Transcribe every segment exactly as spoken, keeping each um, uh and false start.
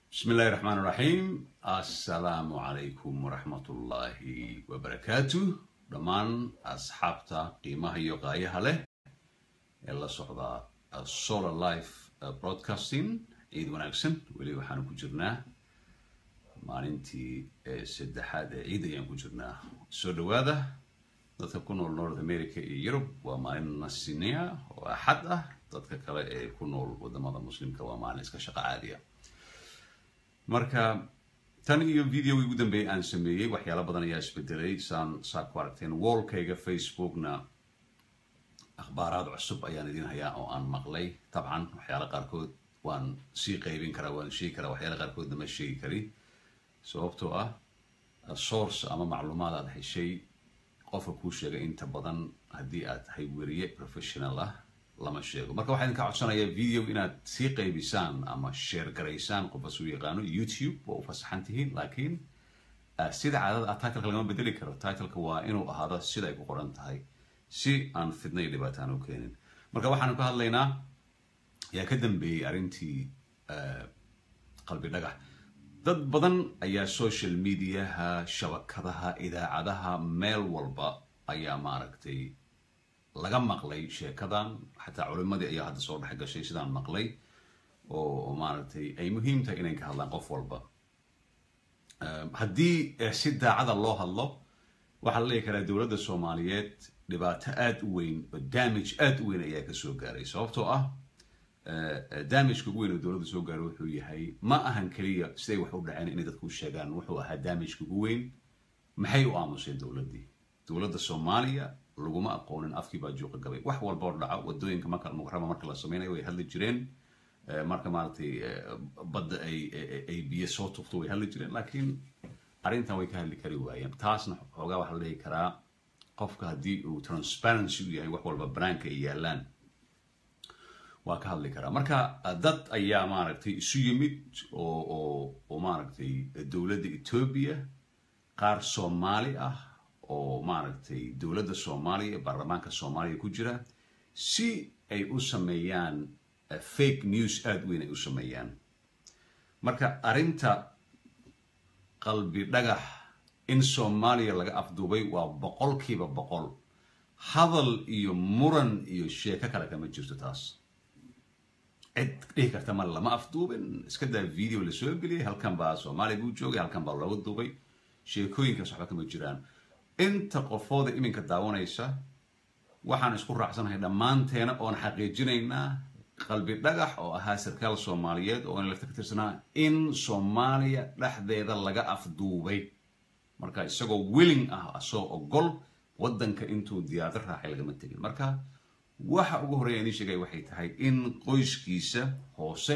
بسم الله الرحمن الرحيم. السلام عليكم ورحمة الله وبركاته. دمان أصحابتا قيمة يقايها له إلا صحبة السولار لايف برودكاستين عيد وناكسن ولي وحانو كجرناه maalintii saddexaad ee ciid ayaan ku jirnaa soo dhawaada dadka ku nool North America iyo Europe waa maalin nasiinaya oo axad ah dadka kale ee ku nool wadamada muslimka waa maalin iska shaqo caadi ah marka tan iyo video ugu dambeeyay aan sameeyay waxyaalo badan ayaa isbedelay saan saa ku aragteen wallkayga Facebookna akhbaaraad cusub ayaan idin hayaa oo aan maqlay tabcan waxyaalo qaarkood waan sii qaybin karaa waan sheegi karaa waxyaalo qaarkoodna ma sheegi kari sababtoo ah source ama macluumaad aad heshay qofka kuu sheegay inta badan haddii aad tahay weriye professional ah lama sheego marka waxaan ka codsanayaa video inaad sii qaybisaan ama share garaysaan qofka soo yaqaano YouTube waa u fasaxan tihiin laakiin sida caadada ah title lagama bedeli karo title-ka waa inuu ahaado sida ay ku qoran tahay si aan fidnay dhibaataan u keenin marka waxaan ka hadlaynaa yaa ka dambeeyay arrintii qalbi dhagax dad badan ayaa social mediaha shabakadaha idaacadaha meel walba ayaa maaragtay laga maqlay sheekadan xataa culimadii ayaa hadda soo dhex gashay sidaan maqlay oo maaragtay ay muhiim tahay inay ka hadlaan qof walba haddii si daacada loo hadlo waxaa la leeyahay karaa dowladda Soomaaliyeed dhibaato aad u weyn oo damage aad u weyn ayaa ka soo gaaray sababtoo ah damage ugu weyn oo dowladda soo gaaray wuxuu yahay ma ahan kaliya siday wax u dhaceen inay dadku sheegaan wuxuu ahaa damage ugu weyn maxay u aamusay dowladii dowladda Soomaaliya laguma aqoonin afkii baa jooqa gabay wax walba oo dhaca wadooyinka marka muqrama marka la sameeyo way hadli jireen marka maartay badda ay ay biyo soo tufto way hadli jireen laakiin arrintan way ka hadli kari waayeen taasna xoogaa waxa la leeyahay karaa qofka haddii uu transparency u yahay wax walba banaanka ay yaalaan waa ka hadli karaa marka dad ayaa maaragtay isu yimid oo oo oo maaragtay dowladda Ethiopia qaar Soomaali ah oo maaragtay dowladda Soomaaliya baarlamaanka Soomaaliya ku jira si ay u sameeyaan fake news aad weyn ay u sameeyaan marka arrinta qalbi dhagax in Soomaaliya laga afduubay waa boqolkiiba boqol hadal iyo muran iyo sheeko kale kama jirto taas cid dhihi karta ma lama afduubin iska daa video la soo geliyay halkan baa Soomaaliya buu joogay halkan baa lagu duubay sheekooyinkaas waxba kama jiraan inta qofooda iminka daawanaysa waxaan isku raacsanahay dhammaanteena oon xaqiijinaynaa qalbi dhagax oo ahaa sarkaal Soomaaliyeed oo la tirtirsanaa in Soomaaliya dhexdeeda laga afduubay marka isagoo willing ah asoo ogol wadanka intuu diyaar raacay laga tagin marka waxa ugu horeeya in sheegay waxay tahay in qoyskiisa hoose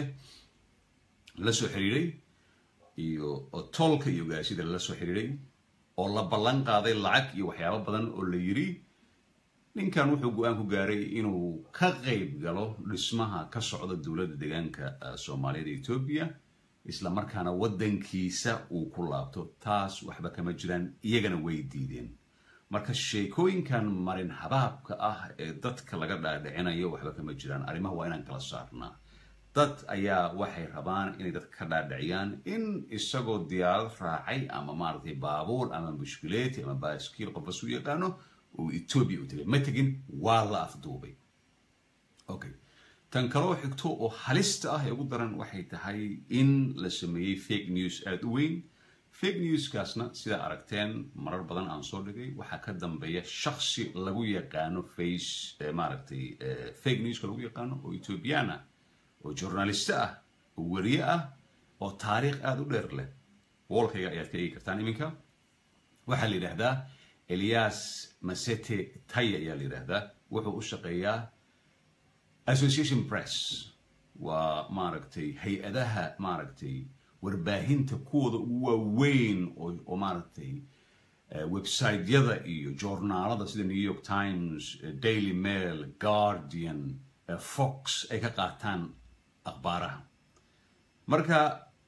la soo xiriiray iyo tolka iyo gaasida la soo xiriiray oo la ballan qaaday lacag iyo waxyaabo badan oo la yiri ninkan wuxuu go'aan ku gaaray inuu ka qayb galo dhismaha ka socda dowladda deegaanka Soomaaliyeed ee Ethiopia isla markaana wadankiisa uu ku laabto taas waxba kama jiraan iyagana way diideen marka sheekooyinkan marin habaabka ah ee dadka laga dhaadhicinayo waxba kama jiraan arrimaha waa inaan kala saarnaa dad ayaa waxay rabaan inay dadka ka dhaadhiciyaan in isagoo diyaarad raacay ama maaragtay baabuur ama mushkileeti ama baaskiil qof soo yaqaano oo Ethiopia u tagay ma tagin waa la afduubay okay tan kale oo xigto oo halista ah ee ugu daran waxay tahay in la sameeyay fake news aad u weyn fake news kaasna sida aragteen marar badan aan soo dhigay waxa ka dambeeya shakhsi lagu yaqaano face maaragtay fake news ka lagu yaqaano oo Ethiopiana oo journalist ah oo wariye ah oo taariikh aad u dheer leh wallkayga ayaad ka eegi kartaan iminka waxa la yiraahdaa Elias Masete Taya ayaa la yiraahdaa wuxuu u shaqeeyaa Association Press waa maaragtay hay'adaha maaragtay warbaahinta kuwada ugu waaweyn oo maaragtay website-yada iyo journaalada sida New York Times, Daily Mail, Guardian, Fox ay ka qaataan akhbaaraha marka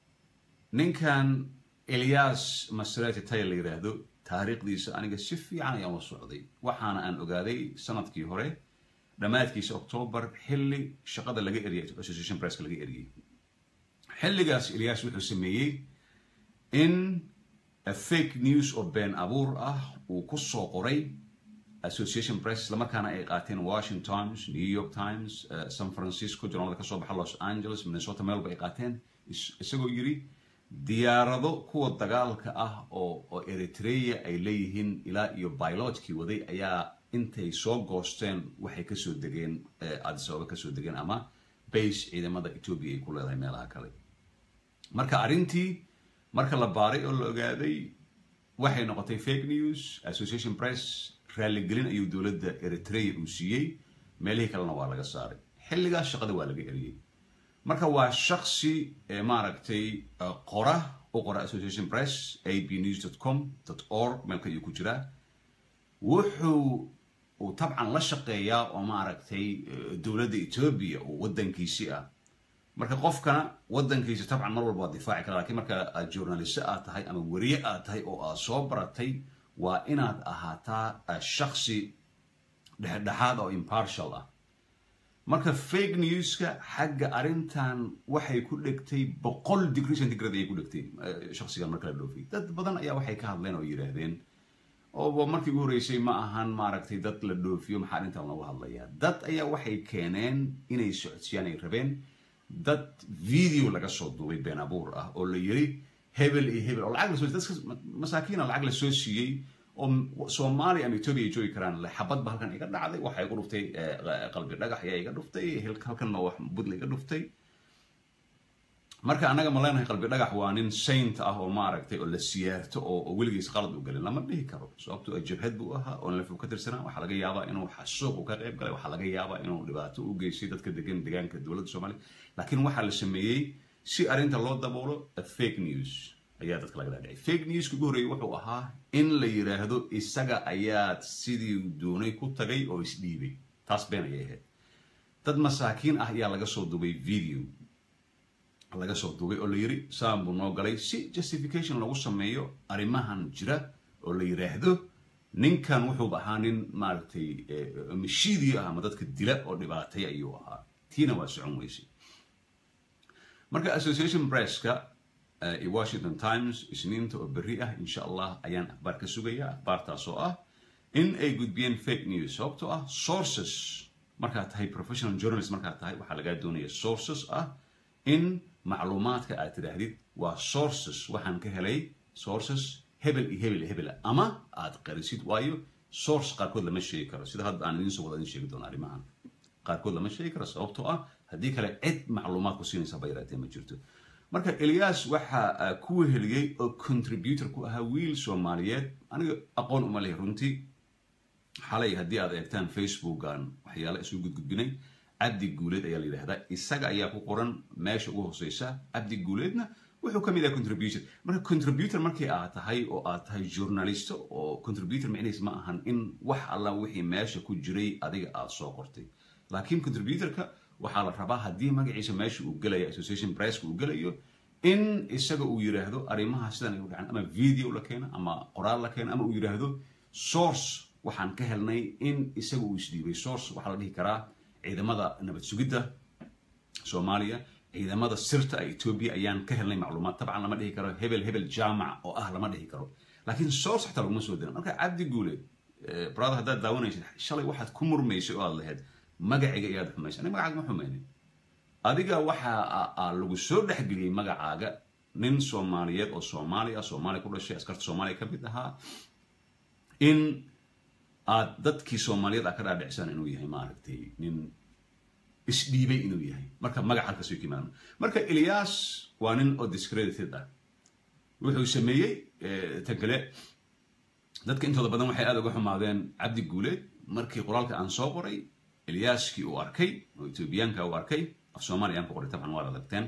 ninkan Elias Masete Taya la yiraahdo taariikhdiisa aniga si fiican ayaan u socday waxaana aan ogaaday sanadkii hore dhamaadkiisa October xilli shaqada laga eriyay Association Press laga eriyay xilligaas Ilyas wuxuu sameeyey in a fake news oo been abuur ah uu ku soo qoray Association Press lamarkaana ay qaateen Washington Times, New York Times, uh, San Francisco, journalada ka soo baxa Los Angeles, Minnesota, meel bay qaateen isagoo yiri diyaarado kuwa dagaalka ah oo oo Eritrea ay leeyihiin ilaa iyo pilotkii waday ayaa intay soo goosteen waxay ka soo degeen Addis Ababa ka soo degeen ama base ciidamada Ethiopia ay ku leedahay meelaha kale marka arintii marka la baaray oo la ogaaday waxay noqotay fake news. Association Press raaligelin ayuu dowladda Eritrea u siiyey meelihii kalena waa laga saaray xilligaas shaqada waa laga eriyey marka waa shakhsi maaragtay qora u qora Association Press a b news dot com dot org meelka ayuu ku jiraa wuxuu uu tabcan la shaqeeyaa oo maaragtay dowladda Ethiopia oo wadankiisi ah marka qofkana wadankiisa tabcan mar walba difaaci kara laakiin marka aad journalist aad tahay ama wariye aad tahay oo aad soo baratay waa inaad ahaataa shakhsi dhexdhexaad oo impartial ah marka fake newska xagga arintan waxay ku dhigtay boqol degree centigrade ay ku dhigtay shakhsigan marka la dhoofay dad badan ayaa waxay ka hadleen oo yiraahdeen oo markii ugu horeysay ma ahan maaragtay dad la dhoofiyo maxaa inta lagu hadlayaa dad ayaa waxay keeneen inay socodsiiyaan ay rabeen dad video laga soo duubay been abuur ah oo la yiri hebel iyo hebel oo lacag la soo dadka masaakiin lacag la soo siiyay oo Soomaali ama Ethiopia ay joogi karaan la xabad ba halkan iga dhacday waxay igu dhuftay qalbi dhagax ayaa iga dhuftay halkan ma wax budla iga dhuftay marka anaga ma leenahay qalbi dhagax waa nin saint ah oo maaragtay oo la siyaarto oo weligiis qalad u galin lama dhihi karo sababtoo ah jabhad buu ahaa oo la fuu ka tirsanaa waxa laga yaabaa inuu xasuuq u ka qayb galay waxa laga yaabaa inuu dhibaato u geystay dadka degan deegaanka dowladda Soomaaliya laakiin waxa la sameeyay si arinta loo daboolo fake news ayaa dadka laga dhaadhicay fake news ugu horeeyay wuxuu ahaa in la yiraahdo isaga ayaa sidii doonay ku tagay oo isdhiibay taas been ayay ahayd dad masaakiin ah ayaa laga soo duubay video laga soo duubay oo la yiri saambu noo galay si justification lagu sameeyo arimahan jira oo la yiraahdo ninkan wuxuu ahaa nin maartay mishiidi ah ama dadka dila oo dhibaatay ayuu ahaa tiina waa socon weysay marka Association Press-ka ee Washington Times isniinta oo bari ah insha Allah ayaan akhbaar ka sugayaa akhbaartaas oo ah in ay gudbiyeen fake news sababtoo ah sources marka tahay professional journalist marka tahay waxa laga doonayaa sources ah in macluumaadka aad tirahdid waa sources waxaan ka helay sources hebel iyo hebel hebel ama aad qarisid waayo source qaarkood lama sheegi karo sida hadda aan idin soo wada in sheegi doono arrimahan qaarkood lama sheegi karo sababtoo ah haddii kale cid macluumaad ku siinaysa bayraatee ma jirto marka Ilyas waxa ku heliyay oo contributor ku ahaa wiil Soomaaliyeed aniga aqoon uma leeyahay runtii xalay haddii aad eegtaan Facebook-aan waxyaalo isu gudgudbinay Abdi Guuleed ayaa la yiraahdaa isaga ayaa ku qoran meesha ugu hooseysa Abdi Guuleedna wuxuu ka mid yahay contributor marka contributor markii aad tahay oo aad tahay journalist oo contributor macnihiisu ma ahan in wax alla wixii meesha ku jiray adiga aad soo qortay laakiin contributor-ka waxaa la rabaa haddii magaciisa meesha uu galayo Association Press uu galayo in isaga uu yiraahdo arimaha sidan ay u dhacaan ama video la keeno ama qoraal la keeno ama uu yiraahdo source waxaan ka helnay in isaga uu isdhiibay source waxa la dhihi karaa ciidamada nabad sugidda Soomaaliya ciidamada sirta ee Ethiopia ayaan ka helnay macluumaad tabcan lama dhihi karo hebel hebel jaamac oo ah lama dhihi karo laakiin source xataa laguma soo dirin marka Abdi Guuleed brother haddaad daawanaysid shalay waxaad ku murmaysay oo aad lahayd magaciga ayaad xumaysay aniga magacaaga ma xumaynin adiga waxa lagu soo dhexgeliyay magacaaga nin Soomaaliyeed oo Soomaaliya Soomaali ku dhashay askarta Soomaaliya ka mid ahaa in aad dadkii Soomaaliyeed ka dhaadhicsan inuu yahay maaragtay nin isdhiibay inuu yahay marka magaca halkaas uu kiimaan marka Ilyas waa nin oo discredited ah wuxuu sameeyay tan kale dadka intooda badan waxay aad uga xumaadeen Abdi Guuleed markii qoraalka aan soo qoray Ilyaskii uu arkay oo Ethiopianka uu arkay af Soomaaliya aan ku qoray tabcan waa la dagteen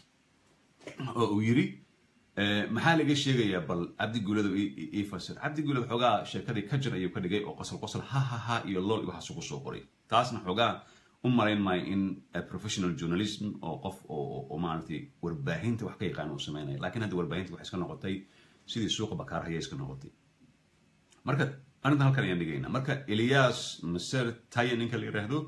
oo uu yiri maxaa laga sheegayaa bal Abdi Guuleed ee fasir Abdi Guuleed xogaa sheekadii ka jir ayuu ka dhigay oo qosol qosol ha ha ha iyo lol waxa soo soo qoray taasna xogaa u marayn may in professional journalism oo qof oo maartay warbaahinta wax ka yaqaan oo sameynay laakiin hadda warbaahinta wax iska noqotay sidii suuqa bakaar hayay iska noqotay marka أنا هالكلام يعني جينا مركا إلياس مسير تاي نينك اللي يرهدو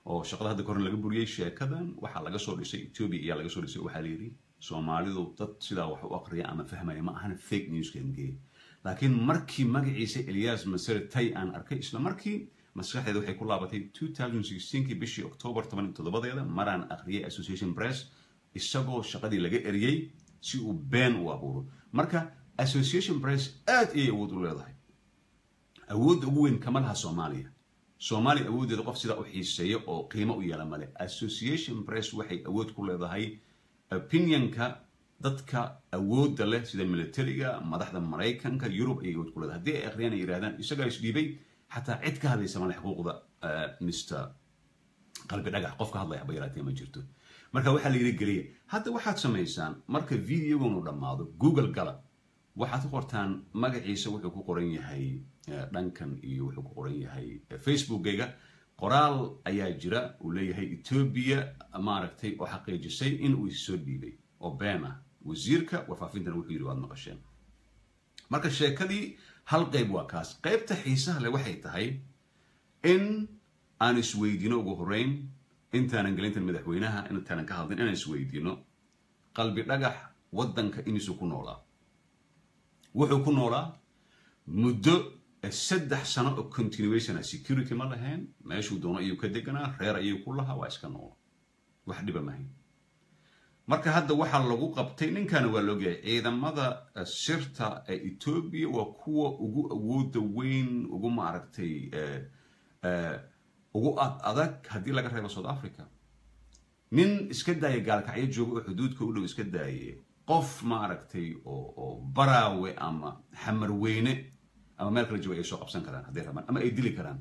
oo shaqada hadda koran laga buriyay sheekadan waxaa laga soo dhisay Ethiopia ayaa laga soo dhisay waxaa la yiri Soomaalidu dad sidaa wax u aqriya ama fahmaya ma ahan fake news keenge laakiin markii magaciisa Elias Masar tay aan arkay isla markii maskaxdeedu waxay ku laabatay two thousand sixteen kii bishii October toban iyo toddoba maraan aqriyay Association Press isagoo shaqadii laga eriyay si uu been u abuuro marka Association Press aad ay awood u leedahay awood ugu weyn kama laha Soomaaliya Soomaaliya awoodeeda qof sida u xiiseeyo oo qiimo u yeelan male Association Press waxay awood ku leedahay opinionka dadka awoodda leh sida militariga madaxda Mareykanka Europe ay awood ku leedahay hadii ay aqriyaan yiraahdaan isaga isdhiibay xataa cid ka hadlaysa ma leh xuquuqda Mister qalbi dhagax qofka hadlaya bayraatay ma jirto marka waxa la yiri galiya hadda waxaad sameeysan marka videogan uu dhamaado Google gala waxaad qortaan magaciisa wuxuu ku qoran yahay dhankan iyo wuxuu ku qoran yahay Facebook-gayga qoraal ayaa jira uu leeyahay Ethiopia maaragtay oo xaqiijisay in uu soo dhiibay oo been ah wasiirka warfaafintan wuxuu yiri waad maqasheen marka sheekadii hal qayb waa kaas qaybta xiisaha leh waxay tahay in aan isweydiino ugu horeyn intaanan gelintan madaxweynaha intaanan ka hadlin inaan isweydiino qalbi dhagax wadanka inuu ku noolaa wuxuu ku noolaa muddo saddex sano oo continuation security ma lahayn meeshuu doono ayuu ka deganaa reer ayuu ku lahaa waa iska nool wax dhiba ma hayn marka hadda waxa lagu qabtay ninkan waa loo geeyay ciidamada sirta ee Ethiopia waa kuwa ugu awood weyn ugu maaragtay ee ee ugu adag hadii laga reebo South Africa nin iska daaya gaalkacyo joogo oo xuduudka u dhow iska daayay qof maaragtay oo oo baraawe ama xamarweyne ama meel kale joogo ay soo qabsan karaan hadii rabaan ama ay dili karaan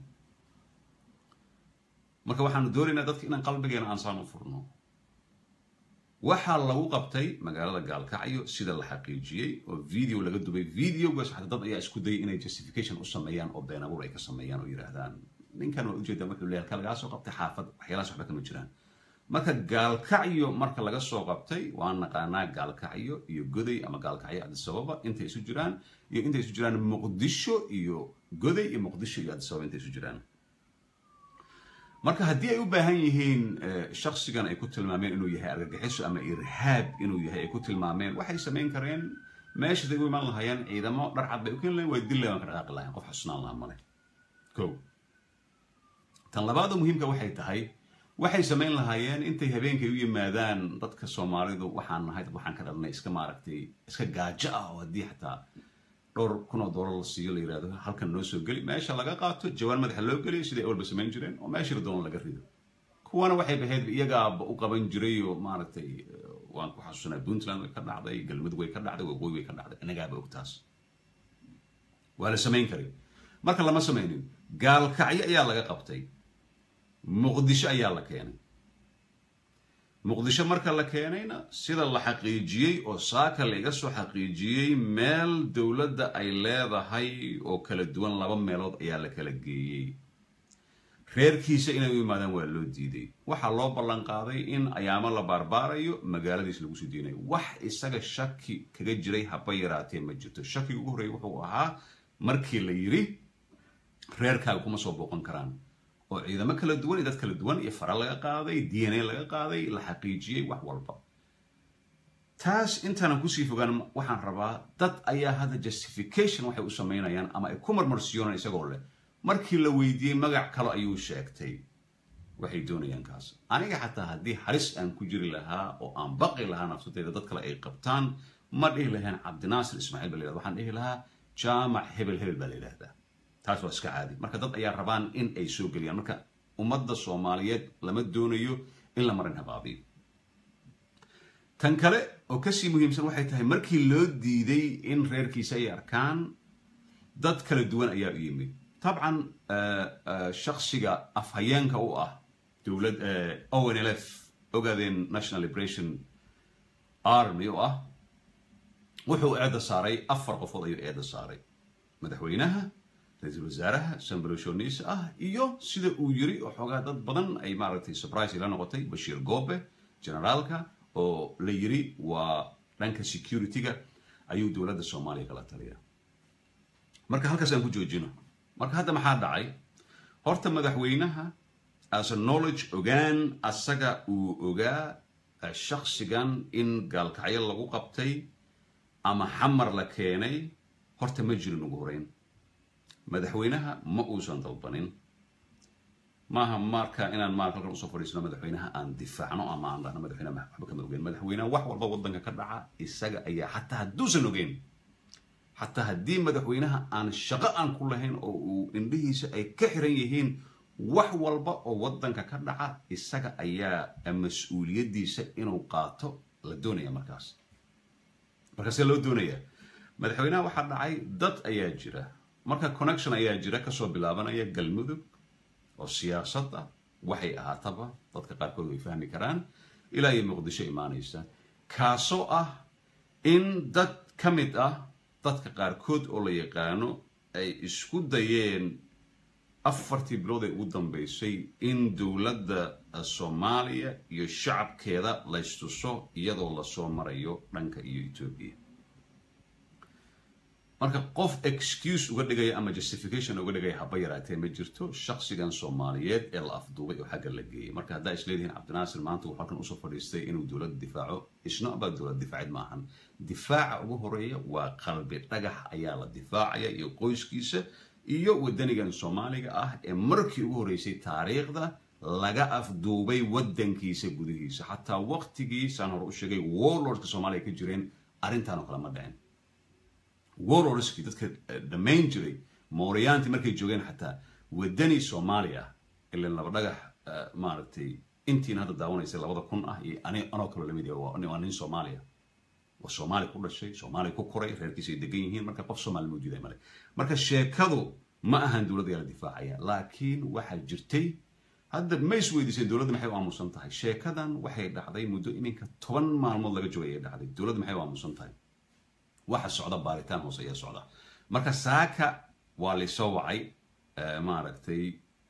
marka waxaanu doonaynaa dadka inaan qalbigeena aan saan u furno waxa lagu qabtay magaalada gaalkacyo sida la xaqiijiyay oo video laga dubay videogaas xataa dad ayaa isku dayay inay justification u sameeyaan oo been abuur ay ka sameeyaan oo yiraahdaan ninkan waa ujeedaa wuxuu leeyahay ka laga soo qabtay xaafad waxyaalaha waxba kama jiraan marka gaalkacyo marka laga soo qabtay waan naqaanaa gaalkacyo iyo goday ama gaalkacyo Addis Ababa inta isu jiraan iyo inta isu jiraan Muqdisho iyo goday iyo Muqdisho iyo Addis Ababa inta isu jiraan marka hadii ay u baahan yihiin shakhsigan ay ku tilmaameen inuu yahay argagixiso ama irhaab inuu yahay ay ku tilmaameen waxay sameyn kareen meesha ay u iman lahaayeen ciidamo dhar cad bay u keeneen way dilaan ka dhaqaaqi lahayn qof xusnaan laha male ko tan labaad muhiimka waxay tahay waxay sameyn lahaayeen intay habeenkay u yimaadaan dadka Soomaalidu waxaan nahay waxaan ka dhalnay iska maaragtay iska gaajo ah oo hadii xataa dhowr kun oo dollar la siiyo la yiraahdo halkan noo soo gali meesha laga qaato jawaan madaxa loo galiyo sidii awalba sameyn jireen oo meesha la doono laga rido kuwana waxay bahayd iyaga u qaban jiray oo maaragtay waan ku xasuusnaa Puntland way ka dhacday galmudug way ka dhacday waqooyi way ka dhacday anaga ogtaas waa la sameyn karay marka lama sameynin gaalkacyo ayaa laga qabtay Muqdisho ayaa la keenay Muqdisho marka la keenayna sida la xaqiijiyay oo saaka la iga soo xaqiijiyay meel dawladda ay leedahay oo kala duwan laba meelood ayaa la kala geeyay reerkiisa inay u yimaadaan waa loo diiday waxa loo ballan qaaday in ayaamo la barbaarayo magaaladiis lagu soo diinay wax isaga shaki kaga jiray haba yaraatee ma jirto shaki ugu horeeyay wuxuu ahaa markii la yiri reerkaaga kuma soo booqan karaan oo ciidamo kala duwan iyo dad kala duwan iyo fara laga qaaday D N A laga qaaday la xaqiijiyay wax walba taas intaan ku sii fogaan waxaan rabaa dad ayaa hada justification waxay u sameynayaan ama ay ku marmarsiyoonayaan isagoo leh markii la weydiiyay magac kale ayuu sheegtay waxay doonayaan kaas aniga xataa hadii halis aan ku jiri lahaa oo aan baqi lahaa nafsadeeda dad kale ay qabtaan ma dhihi lahayn Cabdinaasir Ismaaciil bal waxaan dhihi lahaa jaamac hebel hebel bal ilaahdaa taas waa iska caadi marka dad ayaa rabaan in ay soo galiyaan marka ummadda Soomaaliyeed lama doonayo in la marin habaabiyo tan kale oo ka sii muhiimsan waxay tahay markii loo diiday in reerkiisa ay arkaan dad kala duwan ayaa u yimid طبعا shakhsiga afhayeenka u ah dawlad O N L F Ogaden National Liberation Army u ah wuxuu eeda saaray afar qofood ayuu eeda saaray madaxweynaha ra'iisul wasaaraha Sambaloshoniis ah iyo sida uu yiri oo xogaa dad badan ay maaragtay surprise ila noqotay Bashir Goobe generaalka oo la yiri waa dhanka security-ga ayuu dawladda Soomaaliya kala taliya marka halkaas aan ku joojino marka hadda maxaa dhacay horta madaxweynaha as a knowledge ogaan asaga uu ogaa shakhsigan in gaalkacyo lagu qabtay ama xamar la keenay horta ma jirin ugu horeyn madaxweynaha ma uusan dalbanin maaha marka inaan maal halkan usoo fadhiisano madaxweynaha aan difaacno ama aan dhahno madaxweynaha waxba kama ogeyn madaxweynaha wax walba waddanka ka dhaca isaga ayaa xataa hadduusan ogeyn xataa haddii madaxweynaha aan shaqo aan ku lahayn oo uu indhihiisa ay ka xiran yihiin wax walba oo waddanka ka dhaca isaga ayaa mas-uuliyaddiisa inuu qaato la doonaya markaas markaasee loo doonaya madaxweynaha waxaa dhacay dad ayaa jira marka connection ayaa jira kasoo bilaabanaya galmudug oo siyaasad ah waxay ahaataba dadka qaarkood way fahmi karaan ilaa iyo muqdisho imaanaysa kaasoo ah in dad ka mid ah dadka qaarkood oo la yaqaano ay isku dayeen afartii bilood ee ugu dambeysay in dowladda Soomaaliya iyo shacabkeeda la istuso iyadoo la soo marayo dhanka iyo Ethiopia marka qof excuse uga dhigaya ama justification uga dhigaya haba yaraatee ma jirto shakhsigan Soomaaliyeed ee la afduubay oo xagga la geeyay marka hadda isleedihiin Cabdinaasir maanta wuxuu halkan usoo fadhiistay inuu dowladda difaaco isna ba dowladda difaacid maahan difaaca ugu horeeya waa qalbi dhagax ayaa la difaacaya iyo qoyskiisa iyo wadanigan Soomaaliga ah ee markii ugu horeysay taariikhda laga afduubay waddankiisa gudihiisa xataa waqtigii saan hore u sheegay warlordska Soomaaliya ka jireen arrintan oo kale ma dhacin warlordski dadka dhamayn jiray mooriyaanti markay joogeen xataa wadani Soomaaliya ilaa laba dhagax maaragtay intiin hadda daawanaysa labada kun ah iyo ani anoo kale lamid yahay waa nin Soomaaliya waa Soomaali ku dhashay Soomaali ku koray reerkiisa ay degan yihiin marka qof Soomaali mawjuud ay male marka sheekadu ma ahan dowladda la difaacaya laakiin waxa jirtay hadda ma isweydiisay dowladda maxay u aamusan tahay sheekadan waxay dhacday muddo iminka toban maalmood laga joogay ay dhacday dowladda maxay u aamusan tahay waxa socda baaritaan hoose ayaa socda marka saaka waa la soo wacay maaragtay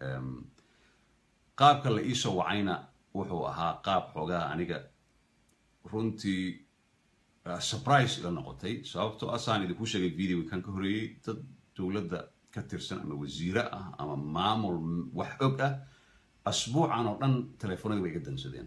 qaabka la ii soo wacayna wuxuu ahaa qaab xoogaa aniga runtii surprise ila noqotay sababtoo asaan idinku sheegay video kan ka horeeyay dad dowladda ka tirsan ama wasiiro ah ama maamul wax og ah asbuucan oo dhan telefoonada way iga dansadeen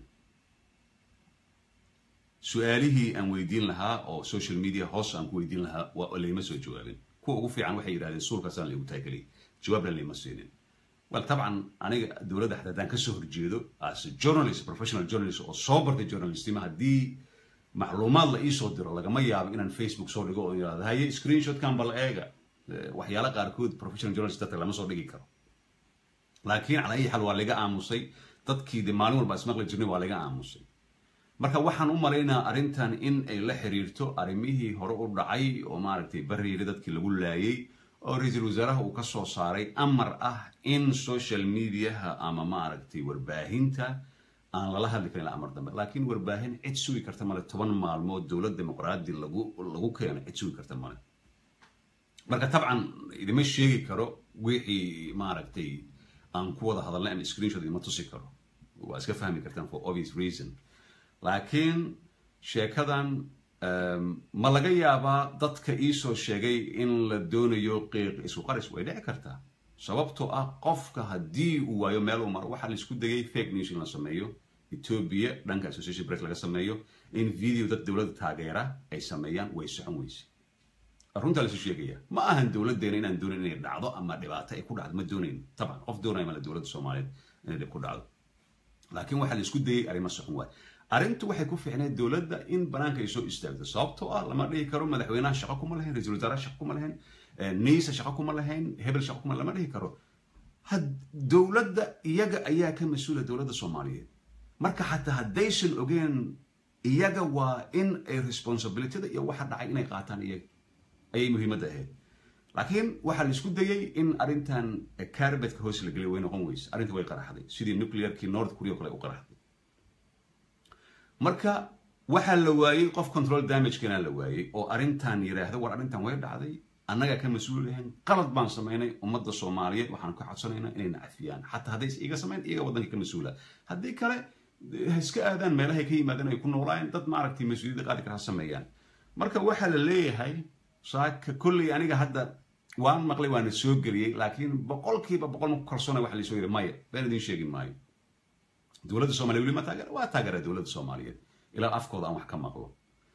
su'aalihii aan weydiin lahaa oo social media hoos aan ku weydiin lahaa waa layma soo jawaabin kuwa ugu fiican waxay yidhahdeen suulkaasaan laygu taageliy jawaabna layma siinin well طبعا aniga dowladda xataa haddaan kasoo horjeedo as a journalist professional journalist oo soo bartay journalistima haddii macluumaad la iisoo diro lagama yaabo inaan Facebook soo dhigo oo yidhahdo haye screenshotkan bal eega waxyaala qaarkood professional journalist dadka lama soo dhigi karo laakiin cala ay xal waa laga aamusay dadkii de maalin walba ismaqli jirnay waa laga aamusay marka waxaan u malaynaa arrintan in ay la xiriirto arrimihii hore u dhacay oo maaragtay bariiri dadkii lagu laayay oo ra'iisul wasaaraha uu ka soo saaray amar ah in social mediaha ama maaragtay warbaahinta aan lala hadli karin amar dambe laakiin warbaahin cid sugi karta male toban maalmood dowlad dimuqraadi lagu lagu keeno cid sugi karta male marka tabcan idima sheegi karo wixii maaragtay aan ku wada hadalnay ama screenshot idima tusi karo waa iska fahmi kartaan for obvious reason laakiin sheekadan ma laga yaabaa dadka iisoo sheegay in la doonayo qiiq isku qaris way dhici kartaa sababtoo ah qofka haddii uu waayo meel uu maro waxaa la isku dayay fake news in la sameeyo Ethiopia dhanka Association Press laga sameeyo in video dad dowladda taageera ay sameeyaan way socon weyse runta la sheegaya ma ahan dowladdeena inaan doonayn inay dhacdo ama dhibaato ay ku dhacdo ma doonayn taban qof doonaya ma la dowladda Soomaaliyeed inay dhib ku dhacdo laakiin waxa la isku dayay arrimo socon waay arrintu waxay ku fiicneed dowladda in banaanka ay soo istaagto sababtoo ah lama dhihi karo madaxweynaha shaqo kuma lahayn ra'iisul wasaaraha shaqo kuma lahayn niisa shaqo kuma lahayn hebel shaqo kuma lama dhihi karo had dowladda iyaga ayaa ka mas'uula dowladda Soomaaliyeed marka xataa haddaysan ogeen iyaga waa in ay responsibility-da iyo waxa dhacay inay qaataan iyaga ayay muhiimadda ahayd laakiin waxaa la isku dayay in arrintan carbetka hoos la gelay way noqon weyse arrinta way qaraxday sidii nuclearkii North Korea kale u qaraxday marka waxa la waayay qof control damage kana la waayay oo arrintan yiraahdo war arrintan way dhacday annaga ka mas'uul yahay qalad baan sameynay ummadda Soomaaliyeed waxaan ka codsanaynaa inay nacafiyaan xataa hadday iga sameyn iyaga waddanka ka mas'uula haddii kale iska aadaan meelaha ay ka yimaadaan ay ku noolaan dad maaragtay mas'uuliyadda qaadi kara sameeyaan marka waxa la leeyahay saaka kulli aniga hadda waan maqlay waan soo galiyay laakiin boqolkiiba boqol ma kalsoonay waxa la soo yiri maya baan idin sheegin maayo dowladda Soomaaliya weli ma taageera waa taageera dowladda Soomaaliyeed ilaa afkooda aan wax ka maqlo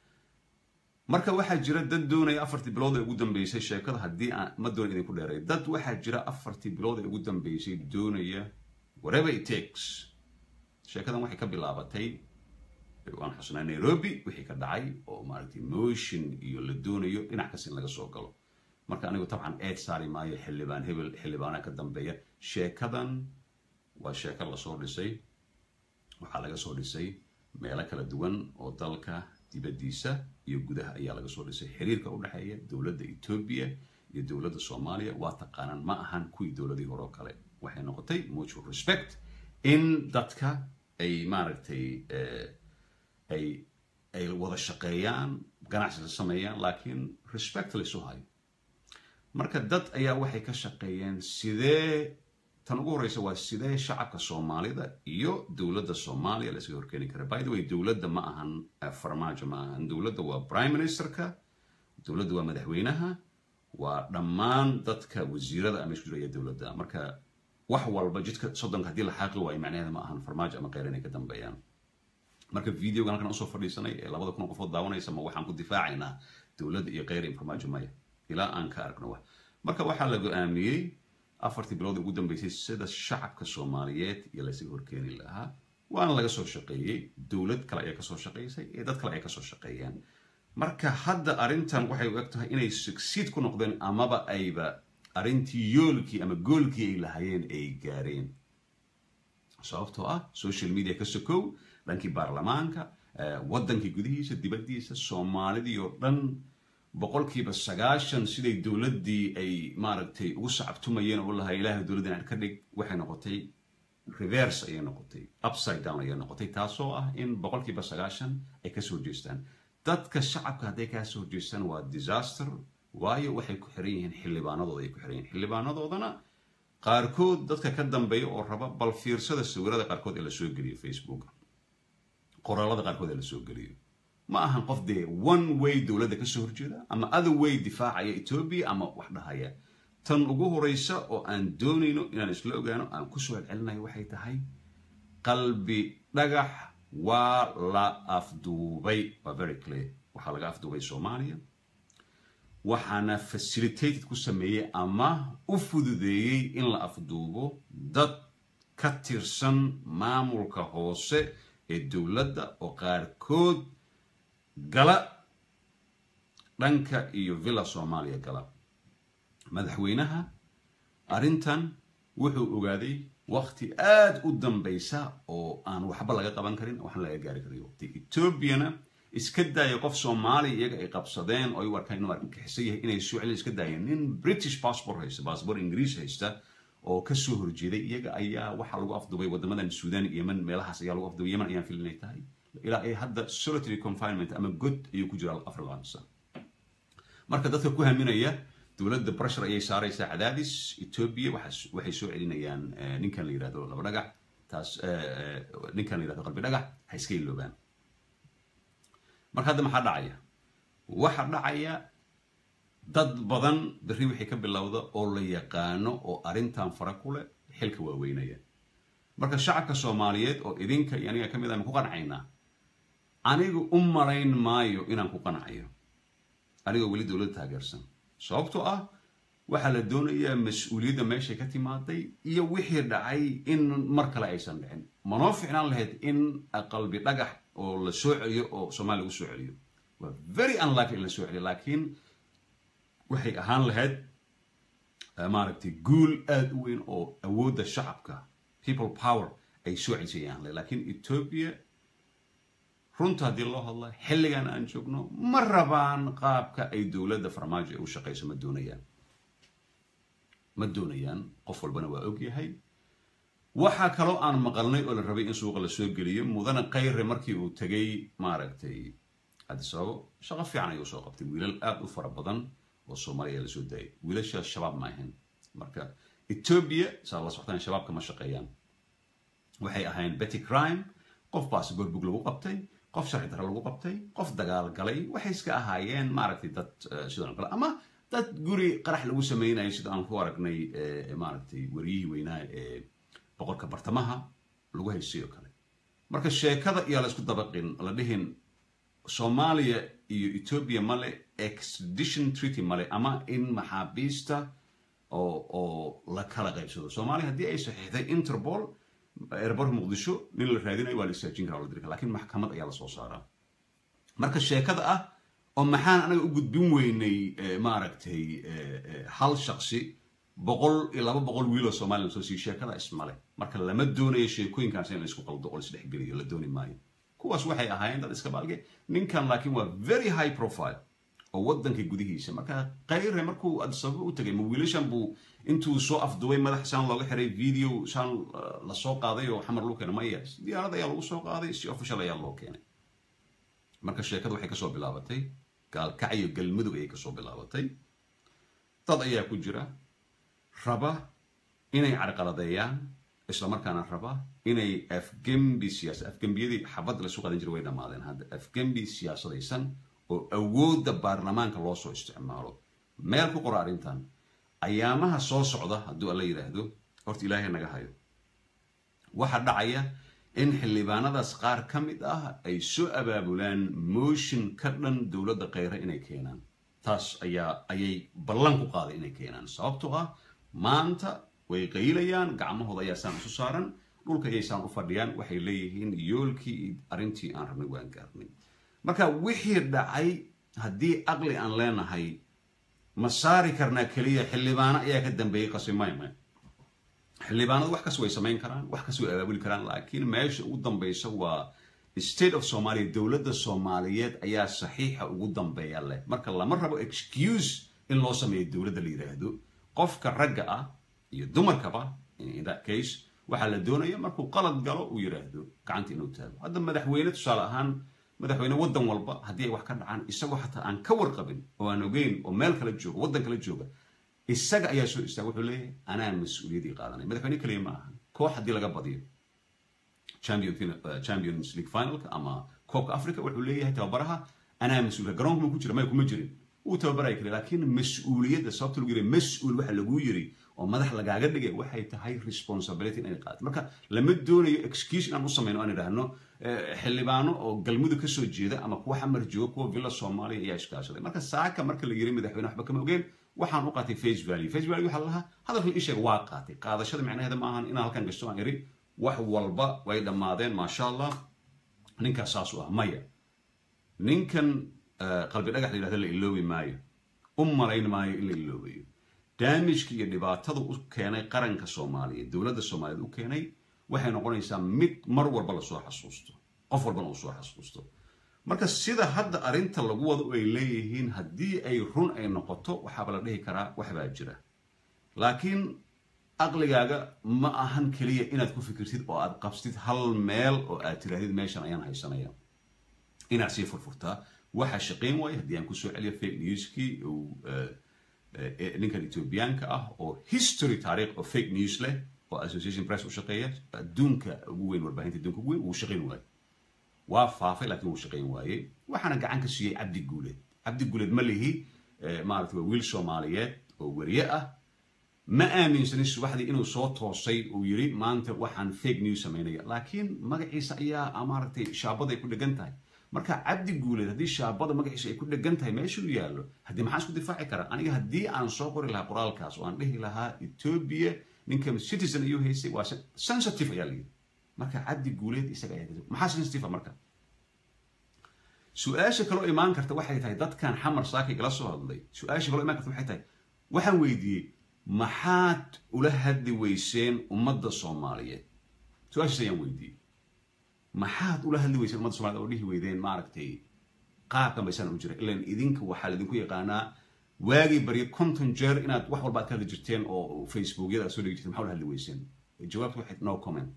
marka waxaa jira dad doonaya afartii bilood ee ugu dambeysay sheekada haddii aan ma doon idinku dheeray dad waxaa jira afartii bilood ee ugu dambeysay doonaya whatever it takes sheekadan waxay ka bilaabatay waan xusnaa Nairobi wixii ka dhacay oo maaragtay motion iyo la doonayo dhinac kasta in laga soo galo marka anigu tabcan eed saari maayo xildhibaan hebel xildhibaana ka dambeeya sheekadan waa sheeko la soo dhisay waxaa laga soo dhisay meelo kala duwan oo dalka dibadiisa iyo gudaha ayaa laga soo dhisay xiriirka u dhaxeeya dowladda Ethiopia iyo dowladda Soomaaliya waa taqaanaan ma ahan kuwii dowladii hore oo kale waxay noqotay mutual respect in dadka ay maaragtay ay ay wada shaqeeyaan ganacsi sameeyaan laakiin respect la soo hayo marka dad ayaa waxay ka shaqeeyeen sidee tan ugu horeysa waa sidee shacabka Soomaalida iyo dowladda Soomaaliya la iska horkeeni kara by the way dowladda ma ahan farmaajo ma ahan dowladda waa prime ministerka dowladda waa madaxweynaha waa dhammaan dadka wasiirada ama isku jiraya dowladda marka wax walba jidka soddonka hadii la xaqi waayo macnaheedu ma ahan farmaajo ama qeyr inay ka dambeeyaan marka videogan halkan usoo fadhiisanay ee labada kun qofood daawanaysa ma waxaan ku difaacaynaa dowladda iyo qeyr farmaajo maya ilaa aan ka aragno wax marka waxaa la go'aamiyey afartii bilood ugu dambeysay sida shacabka Soomaaliyeed iyo la isaga horkeeni lahaa waana laga soo shaqeeyay dowlad kale ay ka soo shaqeysay ee dad kale ay ka soo shaqeeyeen marka hadda arintan waxay u egtahay inay succeed ku noqdeen amaba ayba arintii yoolkii ama goolkii ay lahaayeen ay gaareen sababtoo ah social media ka sokow dhankii baarlamaanka wadankii gudihiisa dibadiisa Soomaalidii oo dhan boqolkiiba sagaashan siday dowladdii ay maaragtay ugu sacabtumayeen oo lahaa ilaahay dowladda aan ka dhig waxay noqotay reverse ayay noqotay upside down ayay noqotay taasoo ah in boqolkiiba sagaashan ay ka soo jeestaan dadka shacabka hadday ka soo jeestaan waa disaster waayo waxay ku xiran yihiin xildhibaanadooda ay ku xiran yihiin xildhibaanadoodana qaarkood dadka ka dambeeya oo raba bal fiirsada sawirada qaarkood ee la soo geliyo Facebook qoraalada qaarkood ee la soo geliyo ma ahan qof de one way dowladda ka soo horjeeda ama other way difaacaya Ethiopia ama wax dhahaya tan ugu horeysa oo aan doonayno inaan isla ogaano aan ku soo celinayo waxay tahay qalbi dhagax waa la afduubay waa very clear waxa laga afduubay Soomaaliya waxaana facilitated ku sameeyay ama u fududeeyay in la afduubo dad ka tirsan maamulka hoose ee dowladda oo qaarkood gala dhanka iyo villa Soomaaliya gala madaxweynaha arintan wuxuu ogaaday waqti aad u dambaysa oo aan waxba laga qaban karin waxaan laga gaari karin waqti Ethiopiana iska daaya qof Soomaali iyaga ay qabsadeen oo ay warkaan inuu arkixisan yahay inay soo celin iska daayeen nin British passport haysta passport Ingiriis haysta oo ka soo horjeeday iyaga ayaa waxa lagu afduubay wadamadan Suudaan iyo Yemen meelahaas ayaa lagu afduubay Yemen ayaan filinay tahay ilaa ay hadda solitary confinement ama god ayuu ku jiraa Afghanistan marka dadka ku haminaya dowladda pressure ayay saaraysaa cadaadis Ethiopia waxay soo celinayaan ninkan la yiraahdo laba dhagax taas ninkan la yiraahdo qalbi dhagax ha iska iloobaan marka hadda maxaa dhacaya waxa dhacaya dad badan bari wixii ka bilowda oo la yaqaano oo arintan fara ku leh xilka waaweynaya marka shacabka Soomaaliyeed oo idinka iyo aniga kamid ah ku qancaynaa anigu u marayn maayo inaan ku qancayo aniga wali dowladda taageersan sababtoo ah waxa la doonayaa mas'uuliyadda meesha ka timaaday iyo wixii dhacay in mar kale aysan dhicin manoo fiicnaan lahayd in qalbi dhagax oo la soo celiyo oo Soomaaliya u soo celiyo waa very unlikely in la soo celiyo laakiin waxay ahaan lahayd maaragtay guul aad u weyn oo awoodda shacabka people power ay soo celisayaan laakiin Ethiopia runta hadii loo hadla xilligan aan joogno ma rabaan qaabka ay dowladda farmaajo u shaqeyso ma doonayaan ma doonayaan qof walbana waa og yahay waxa kale oo aan maqalnay oo la rabay in suuqa la soo geliyo mudana qeyre markii uu tagay maaragtay Addis Ababa shaqo fiican ayuu soo qabtay wiilal aad u fara badan oo Soomaaliya la soo daayay wiilasha shabaab ma ahayn marka Ethiopia saa la socotaan shabaabka ma shaqeeyaan waxay ahayn petty crime qof passport bug lagu qabtay qof sharci darro lagu qabtay qof dagaal galay waxay iska ahaayeen maaragtay dad sidoo kale ama dad guri qarax lagu sameeyay sida aan ku aragnay maaragtay wariyihii weynaa ee boqorka bartamaha lagu haysiyo kale marka sheekada iyo la isku dabaqin la dhihin Soomaaliya iyo Ethiopia male extradition treaty male ama in maxaabiista oo oo la kala qaybsado Soomaaliya hadii ay saxiixday Interpol airport Muqdisho nin la raadinayo waa la istaajin karaa la dirka laakiin maxkamad ayaa la soo saaraa marka sheekada ah oo maxaan anaga u gudbin weynay maaragtay hal shakhsi boqol iyo laba boqol wiil oo Soomaaliya soo sii sheekada ismale marka lama doonayo sheekooyinkaas in la isku qaldo oo isdhex geliyo la dooni maayo kuwaas waxay ahaayeen dad iska baalge ninkan laakiin waa very high profile oo wadanka gudihiisa marka qayre markuu adsabo u tagay wiilashan buu intuu soo afduway madax saan looga xiray video saan la soo qaaday oo xamar loo keenay maya diyaarada ayaa lagu soo qaaday si official ayaa loo keenay marka sheekadu waxay ka soo bilaabatay gaal kacyo galmudug ayay ka soo bilaabatay dad ayaa ku jira raba inay carqaladeeyaan isla markaana raba inay afgembi siyaasad afgembiyadii xabad la soo qaadan jiray way dhamaadeen hadda afgembi siyaasadaysan oo awoodda baarlamaanka loo soo isticmaalo meel ku qora arrintan ayaamaha soo socda hadduu alla yiraahdo horta ilaahay naga hayo waxa dhacaya in xildhibaanadaas qaar ka mid ah ay soo abaabulaan motion ka dhan dowladda Khayre inay keenaan taas ayaa ayay ballan ku qaaday inay keenaan sababtoo ah maanta way qaylayaan gacmahooda ayaa saan isu saaran dhulka ayay saan u fadhiyaan waxay leeyihiin yoolkii arrintii aan rabnay waan gaarnay marka wixii dhacay haddii aqli aan leenahay ma saari karnaa kaliya xildhibaano ayaa ka dambeeyay qasimay ma xildhibaanadu wax kas way samayn karaan wax kas way abaabuli karaan laakiin meesha ugu dambaysa waa state of Somalia dowladda Soomaaliyeed ayaa saxiixa ugu dambeeya leh marka lama rabo excuse in loo sameeyo dowladda la yiraahdo qofka ragga ah iyo dumarkaba in that case waxa la doonaya markuu qalad galo uu yiraahdo gacanta inuu taago hadda madaxweyne tusaale ahaan madaxweyne wadan walba hadii ay wax ka dhacaan isagoo xataa aan ka warqabin oo aan ogeyn oo meel kala jooga wadan kala jooga isaga ayaa soo istaag wuxuu leeyahay anaa mas'uuliyadii qaadanay madaxweyne kaliya ma aha koox hadii laga badiyo champion Champions League final ama Copa Africa wuxuu leeyahay tababaraha anaa mas'uulka garoonka ku jira ma kuma jirin uu tababaray kale laakiin mas'uuliyadda sababta lagu yiri mas'uul waxa lagu yiri oo madax lagaaga dhigay waxay tahay responsibility in ay qaato marka lama doonayo excuse in aan u sameeyno aan idhaahno xildhibaano oo galmudug ka soo jeeda ama kuwa xamar jooga kuwa villa Soomaaliya ayaa iskaashaday marka saaka marka la yiri madaxweyne waxba kama ogeen waxaan u qaatay face value face value waxa lahaa hadalka ii sheeg waa qaatay qaadashada macnaheedu ma ahan in halkan gasto aan iri wax walba way dhamaadeen ma sha Allah ninka saas u ah maya ninkan qalbi dhagax la yiraahdo la iloobi maayo um malayn maayo in la iloobayo damage iyo dhibaatada u keenay qaranka Soomaaliya dowladda Soomaaliyeed u keenay waxay noqonaysaa mid mar walba la soo xasuusto qof walba uu soo xasuusto marka sida hadda arinta lagu wado ay leeyihiin hadii ay run ay noqoto waxa la dhihi karaa wax baa jira laakiin aqligaaga ma ahan kaliya inaad ku fikirtid oo aad qabstid hal meel oo aad tiraahid meeshan ayaan haysanaya inaad sii furfurtaa waxa shaqeyn way hadii aan ku soo celiyo fake newski oo ninkan Ethiopianka ah oo history taariikh oo fake news leh oo Association Press u shaqeeya adduunka ugu weyn warbaahinta adduunka ugu weyn uu shaqeyn waayay waa faafay laakiin uu shaqeyn waayay waxaana gacan ka siiyay Cabdi Guuleed Cabdi Guuleed ma lihi maaragtay wiil Soomaaliyeed oo wariye ah ma aaminsan subaxdii inuu soo toosay oo yiri maanta waxaan fake news sameynaya laakiin magaciisa ayaa maaragtay shaabada ay ku dhagan tahay marka Cabdi Guuleed hadii shaabada magaciisa ay ku dhagan tahay meesha uu yaalo hadii maxaa isku difaaci kara aniga hadii aan soo qori lahaa qoraalkaas oo aan dhihi lahaa Ethiopia ninka citizen ayuu haysay waa sensitive ayaa leeyahay marka Cabdi Guuleed isaga ayaa maxaa sensitive marka su'aasha kale oo imaan karta waxay tahay dadkan xamar saaki kala soo hadlay su'aasha kale oo imaan karta waxay tahay waxaan weydiiyay maxaad ula hadli weyseen ummadda Soomaaliyeed su'aasha ayaan weydiiyay maxaad ula hadli weyseen ummadda Soomaaliyeed oo dhihi weydeen maaragtay qaabka maysan u jira ilaan idinka waxa idinku yaqaanaa waagi bari content jeer inaad wax walba ka hadli jirteen oo Facebook-yada soo dhigi jirteen maxaa ula hadli weyseen jawaabtu waxay no comment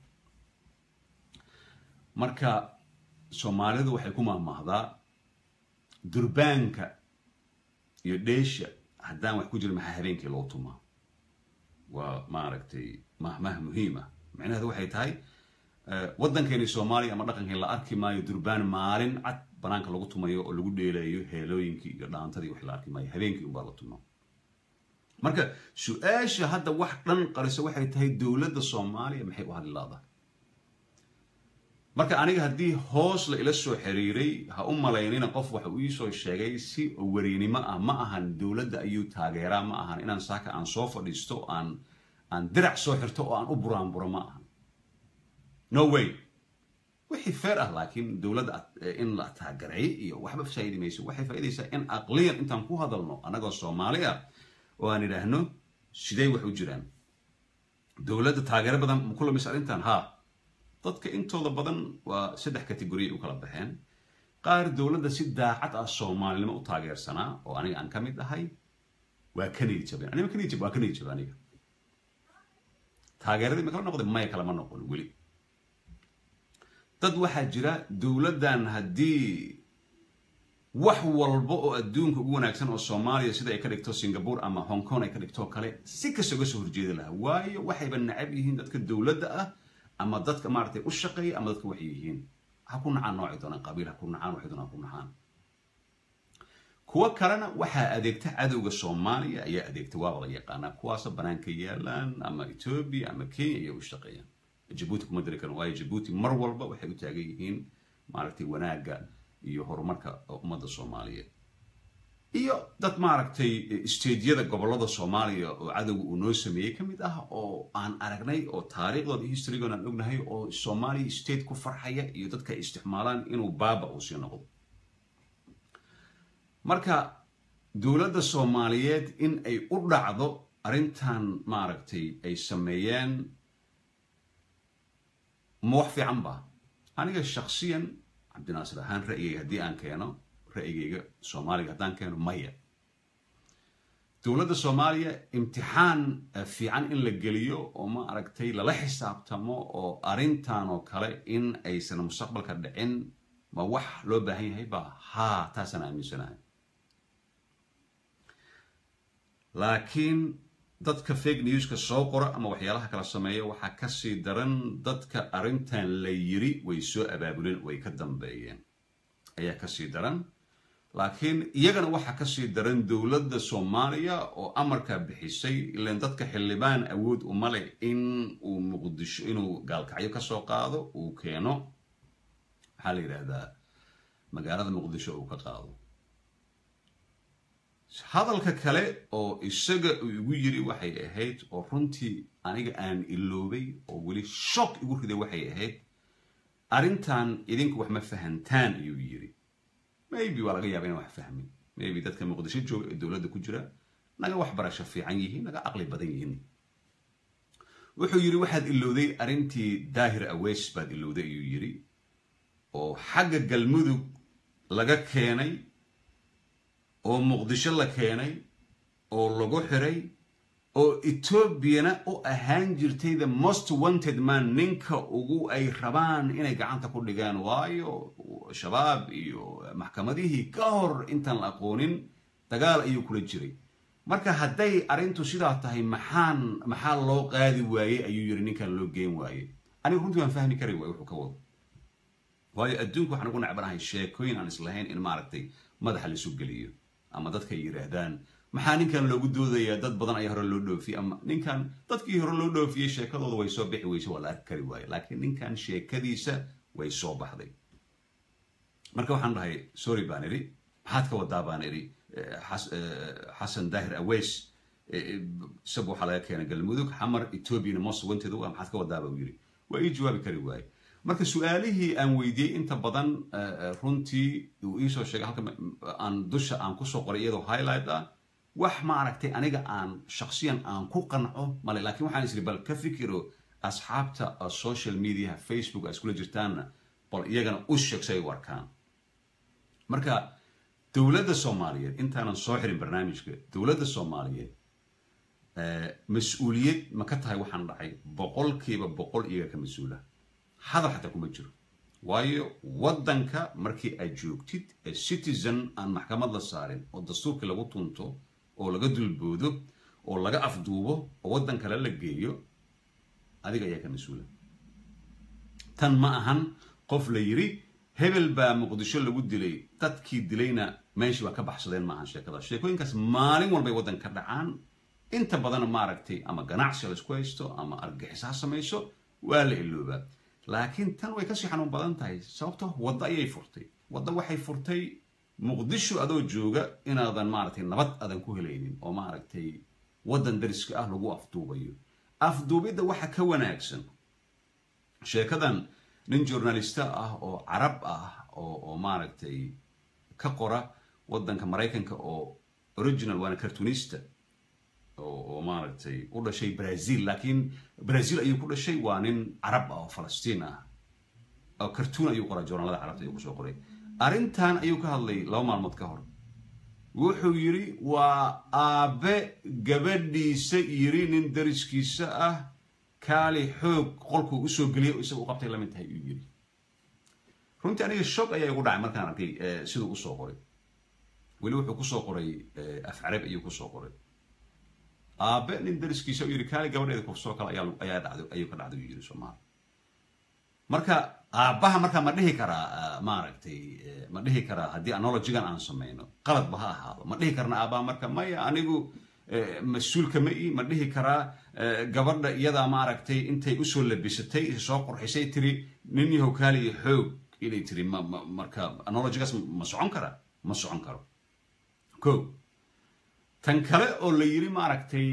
marka Soomaalidu waxay ku maahmaahdaa durbaanka iyo dheesha haddaan wax ku jiro maxaa habeenkii loo tumaa waa maaragtay mahmaah muhiim ah macnaheedu waxay tahay waddankeena Soomaaliya ama dhaqankeena la arki maayo durbaan maalin cad banaanka lagu tumayo oo lagu dheelayo heelooyinkii iyo dhaantadii wax la arki maayo habeenkii u baa la tumaa marka su'aasha hadda wax dhan qariso waxay tahay dowladda Soomaaliya maxay u hadli laadahay marka aniga haddii hoos la ila soo xiriiray ha u malaynina qof waxa uu ii soo sheegay si wariinimo ah ma ahan dowladda ayuu taageeraa ma ahan inaan saaka aan soo fadhiisto aan aan dirac soo xirto oo aan u buraanburo ma ahan no way wixii fair ah laakiin dowladda in la taageeray iyo waxba faa'iido mayso waxay faa'iideysaa in aqliyan intaan ku hadalno anagoo Soomaali ah oo aan idhaahno sidee wax u jiraan dowladda taageero badan ma ku lumis arrintan ha dadka intooda badan waa saddex category u kala baxeen qaar dowladda si daacad ah Soomaalinimo u taageersanaa oo aniga aan kamid ahay waa kanidi jabeen aniga kanidi jab waa kanidi jab aniga taageeradii ma kala noqday may kala ma noqon wali dad waxaa jira dowladdan haddii wax walba oo adduunka ugu wanaagsan oo Soomaaliya sida ay ka dhigto Singapore ama Hong Kong ay ka dhigto kale si kasta uga soo horjeedi lahaa waayo waxayba nacab yihiin dadka dowladda ah ama dadka maartay u shaqeeya ama dadka waxay yihiin ha ku nacaan nooc doonaan qabiil ha ku nacaan waxay doonaan ku nacaan kuwa kalena waxaa adeegta cadowga Soomaaliya ayaa adeegta waa wada yaqaanaa kuwaas banaanka yaalaan ama Ethiopia ama Kenya ay u shaqeeyaan Djibouti kuma diri karaan waayo Djibouti mar walba waxay u taagan yihiin maartay wanaaga iyo horumarka ummadda Soomaaliyeed iyo dad maartay state-yada gobolada Soomaaliya oo cadowga uu noo sameeyay kamid ah oo aan aragnay oo taariikhdooda history-gooda aan ognahay oo Somali state ku farxaya iyo dadka isticmaalaan inuu baaba uu sii noqdo marka dowladda Soomaaliyeed in ay u dhacdo arrintan maartay ay sameeyeen ma wax fiican ba aniga shakhsiyan cabdinaasir ahaan ra'yigayga haddii aan keeno ra'yigayga Soomaaliga haddaan keeno maya dowladda Soomaaliya imtixaan fiican in la geliyo oo ma aragtay lala xisaabtamo oo arrintan oo kale in aysan mustaqbalka dhicin ma wax loo baahan yahay ba ha taasana aaminsanahay laakiin dadka fake news-ka soo qora ama waxyaalaha kala sameeya waxa ka sii daran dadka arrintan la yiri way soo abaabuleen way ka dambeeyeen ayaa ka sii daran laakiin iyagana waxa ka sii daran dowladda Soomaaliya oo amarka bixisay ilaan dadka xildhibaan awood u male in uu Muqdisho inuu gaalkacyo ka soo qaado uu keeno waxa la yiraahdaa magaalada Muqdisho uu ka qaado hadalka kale oo isaga ugu yiri waxay ahayd oo runtii aniga aan iloobay oo wali shock igu riday waxay ahayd arrintan idinku wax ma fahantaan ayuu yiri maybe waa laga yaabaa in wax fahmin maybe dadka Muqdisho jooga ee dowladda ku jira naga wax barasho fiican yihiin naga aqli badan yihiin wuxuu yiri waxaad ilowday arrintii Daahir Aweys baad ilowday ayuu yiri oo xagga galmudug laga keenay oo Muqdisho la keenay oo lagu xiray oo Ethiopia u ahaan jirtay the most wanted man ninka ugu ay rabaan inay gacanta ku dhigaan waayo shabaab iyo maxkamadihii ka hor intaan la aqoonin dagaal ayuu kula jiray marka hadday arrintu sidaa tahay maxaan maxaa loo qaadi waayay ayuu yiri ninkan loo geen waayay anigu runtii waan fahmi karay way wuxuu ka wado waayo adduunku waxaan ugu nacbanahay sheekooyin aan islahayn in maaragtay madaxa la isu geliyo ama dadka yiraahdaan maxaa ninkan loogu doodayaa dad badan ayaa hore loo dhoofiyay ama ninkan dadkii hore loo dhoofiyay sheekadooda way soo bixi weyso waa la arki kari waaye laakiin ninkan sheekadiisa way soo baxday marka waxaan dhahay sorry baan iri maxaad ka wadaa baan iri Xasan Daahir Aweys sab waxaa laga keenay galmudug xamar Ethiopia most wanted waa maxaad ka wadaa buu yiri waa ii jawaabi kari waaye marka su'aalihii aan weydiiyay inta badan runtii uu ii soo sheegay halka aan dusha aan ku soo qoray iyadoo highlight ah wax ma aragtay aniga aan shakhsiyan aan ku qanco male laakiin waxaan isri bal ka fikiro asxaabta social media Facebook ay iskula jirtaan bal iyagana u sheegsay warkaan marka dowladda Soomaaliyeed intaanan soo xirin barnaamijka dowladda Soomaaliyeed mas'uuliyad ma ka tahay waxaan dhacay boqolkiiba boqol iyaga ka mas'uula hadal xataa kuma jiro waayo waddanka markii aad joogtid ee citizen aan maxkamad la saarin oo dastuurkii lagu tunto oo laga dulboodo oo laga afduubo oo waddan kale la geeyo adiga ayaa ka mas'uula tan ma ahan qof la yiri hebel baa Muqdisho lagu dilay dadkii dilayna meeshii waa ka baxsadeen ma ahan sheekada sheekooyinkaas maalin walba waddan ka dhacaan inta badan ma aragtay ama ganacsi la isku haysto ama argagixis ha samayso waa la iloobaa laakiin tan way ka sii xanuun badan tahay sababtoo wadda ayay furtay wadda waxay furtay muqdisho adoo jooga inaadan maaragtay nabad adan ku helaynin oo maaragtay waddan dariska ah lagu afduubayo afduubidda waxa ka wanaagsan sheekadan nin journalista ah oo carab ah oo oo maaragtay ka qora waddanka Mareykanka oo original waana cartoonista oo maaragtay u dhashay Brazil laakiin Brazil ayuu ku dhashay waa nin carab ah oo Falastiin ah oo cartoon ayuu qoray journalada carabta ayuu soo qoray arrintan ayuu ka hadlay laba maalmood ka hor wuxuu yiri waa aabe gabadhiisa yiri nin dariskiisa ah kaali xoog qolku u soo galiyay isagoo qabtay la mid tahay uu yiri runtii aniga shock ayaa igu dhacay markaan arkay sidoo uu soo qoray weli wuxuu ku soo qoray af carab ayuu ku soo qoray aabe nin dariskiisa yiri kaali gabadheeda ku soo kala ayaa ayaa dhacday ayuu ka dhacday yiri Soomaali marka aabaha marka ma dhihi karaa maaragtay ma dhihi karaa haddii analogigan aan sameeyno qalad ba ha ahaado ma dhihi karna aabaha marka maya anigu mas'uulka ma ii ma dhihi karaa gabadha iyada maaragtay intay u soo labisatay soo qurxisay tiri nin yahow kaali xoog inay tiri marka analogigas ma socon kara ma socon karo ko tan kale oo la yiri maaragtay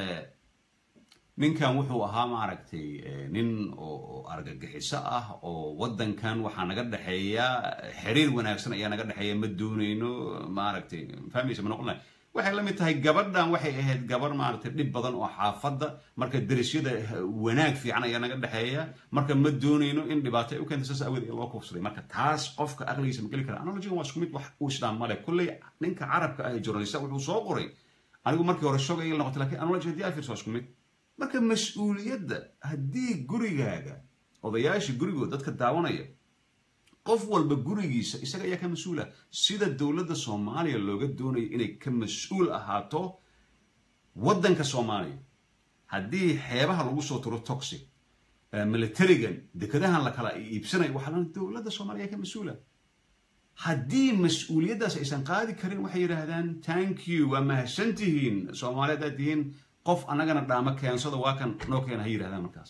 ninkan wuxuu ahaa maaragtay nin oo argagixiso ah oo waddankan waxa naga dhaxeeya xiriir wanaagsan ayaa naga dhaxeeya ma doonayno maaragtay fahmaysa ma noqonay waxay la mid tahay gabadhan waxay ahayd gabar maaragtay dhib badan oo xaafadda marka darisyada wanaag fiican ayaa naga dhaxeeya marka ma doonayno in dhibaato ay u keento saas awgeed loo kufsaday marka taas qofka aqligiisa ma geli kara analogigan waa isku mid wax uu isdhaan male kulley ninka carabka ah ee journalista wuxuu soo qoray anigu markii hore shogay la noqotay laakiin analogy haddii ay fiirso isku mid marka mas'uuliyadda haddii gurigaaga odayaasha gurigood dadka daawanaya qof walba gurigiisa isaga ayaa ka mas'uula sida dowladda Soomaaliya looga doonayo inay ka mas'uul ahaato waddanka Soomaaliya haddii xeebaha lagu soo turo toxic militarigan dekadahan la kala iibsanayo waxa la dowladda Soomaaliya ka mas'uula haddii mas'uuliyaddaas aysan qaadi karin waxay yiraahdaan thank you waa mahadsantihiin Soomaaliyeed aad tihiin qof anagana dhaama keensada waa kan noo keena ha yiraahdaan markaas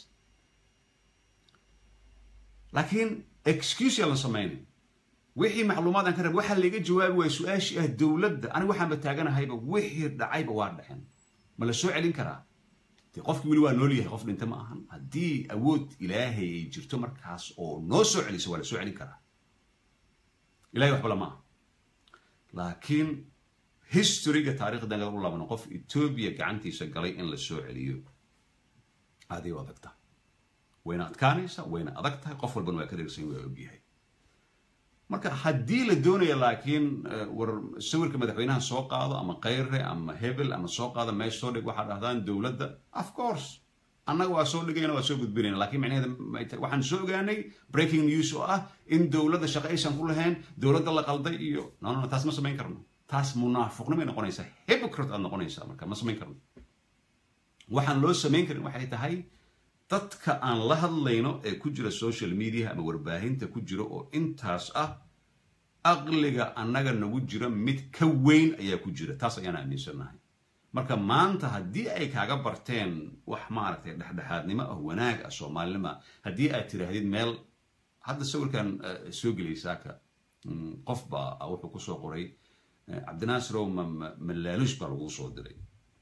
laakiin excuse la sameeyay wixii macluumaad aan ka rab waxa laga jawaabi way su'aashi ah dawladda aniga waxaan ba taaganahayba wixii dhacayba waa dhaxan ma la soo celin karaa tii qofkii wali waa nool yahay qof dhinta ma ahan haddii awood ilaahay ay jirto markaas oo noo soo celiso waa la soo celin karaa ilaahay waxba lama laakiin historyga taariikhda laga laabano qof Ethiopia gacantiisa galay in la soo celiyo aad iyo adagta wayna adkaanaysa wayna adagtahay qof walba waa ka dhigsan way og yahay marka haddii la doonayo laakiin war sawirka madaxweynaha soo qaado ama qeyre ama hebel ama soo qaado meesha soo dhig waxa dhahdaan dawladda of course annaga waa soo dhigayna waa soo gudbinayna laakiin macnaheedu waxaan soo ogaanay breaking news oo ah in dawladda shaqo aysan ku lahayn dawladda la qalday iyo no no taas ma samayn karno taas munaafiqnimo ay noqonaysaa hypocrite aad noqonaysaa marka ma samayn karno waxaan loo samayn karin waxay tahay dadka aan la hadlayno ee ku jira social media ama warbaahinta ku jira oo intaas ah aqliga annaga nagu jira mid ka weyn ayaa ku jira taas ayaan aaminsanahay marka maanta haddii ay kaaga barteen wax maaragtay dhexdhexaadnimo ah wanaag ah Soomaalnimo haddii aad tiraahdid meel hadda sawirkan soo gelaysaaka qof baa wuxuu ku soo qoray Cabdinaasir oo malaalush baa lagu soo diray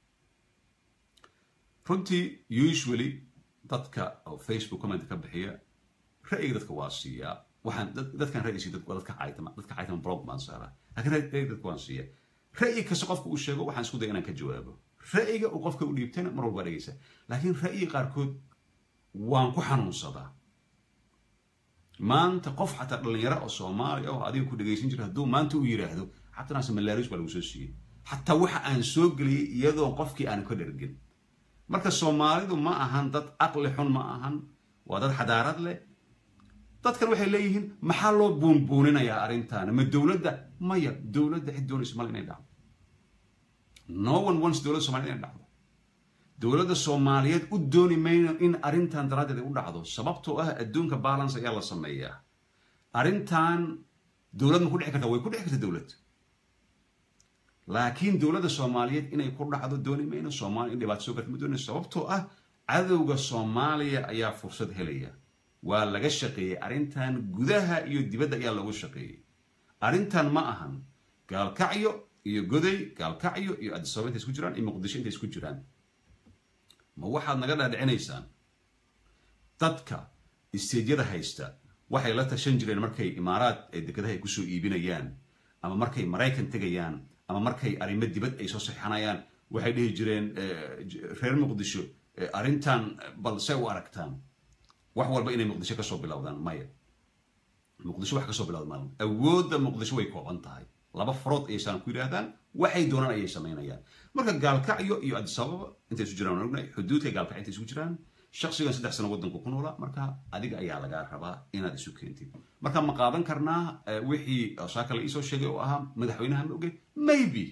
runtii usually dadka oo Facebook comment ka bixiya ra'yiga dadka waa siiya waxaan dadkan ra'yiga dadka dadka caaytama dadka caaytama blog man saara laakiin ra'yiga dadka waan siiya ra'yiga kasta qofku uu sheego waxaan isku dayay inaan ka jawaabo ra'yiga uu qofka u dhiibtana mar walba dhageysa laakiin ra'yiga qaarkood waan ku xanuunsadaa maanta qof xataa dhalinyaro oo Soomaali ah oo adiga ku dhageysan jira hadduu maanta uu yiraahdo xataa naas malaaruus baa lagu soo siiyay xataa waxa aan soo galiyay iyadoo qofkii aan ka dhergin marka Soomaalidu ma ahan dad aqli xun ma ahan waa dad xadaarad leh dadkan waxay leeyihiin maxaa loo buunbuuninayaa arrintan ma dawladda maya dawladda cid doonaysa mal inay dhacdo no one wants dawladda Soomaaliyeed inay dhacdo dawladda Soomaaliyeed u dooni mayno in arrintan daradeed u dhacdo sababtoo ah adduunka balance ayaa la sameeyaa arrintan dawlad ma ku dhici kartaa way ku dhici kartaa dawlad laakiin dawladda Soomaaliyeed inay ku dhacdo dooni mayno Soomaaliya in dhibaato soo gaarto dooni sababtoo ah cadawga Soomaaliya ayaa fursad helaya waa laga shaqeeyey arrintan gudaha iyo dibadda ayaa lagu shaqeeyey arrintan ma ahan gaalkacyo iyo goday gaalkacyo iyo addis ababa intay isku jiraan iyo muqdisho intay isku jiraan ma waxaad naga dhaadhicinaysaan dadka isteedyada haysta waxay la tashan jireen markay imaaraad ee dekedaha ay kusoo iibinayaan ama markay maraykan tegayaan ama markay arrimo dibad ay soo saxanayaan waxay dhihi jireen reer muqdisho arrintan balse u aragtaan wax walba inay muqdisho kasoo bilowdaan maya muqdisho wax kasoo bilowda maalan awoodda muqdisho way kooban tahay laba farood ayaysaan ku yidhaahdaan waxay doonaan ayay samaynayaan marka gaalkacyo iyo addis ababa intay isu jiraan waan ognahay xuduudka gaalkacyo intay isu jiraan shakhsigan saddex sano waddanku ku noolaa marka adiga ayaa lagaa rabaa inaad isu keentid marka ma qaadan karnaa wixii saaka la iisoo sheegay oo ahaa madaxweynaha ma ogey maybe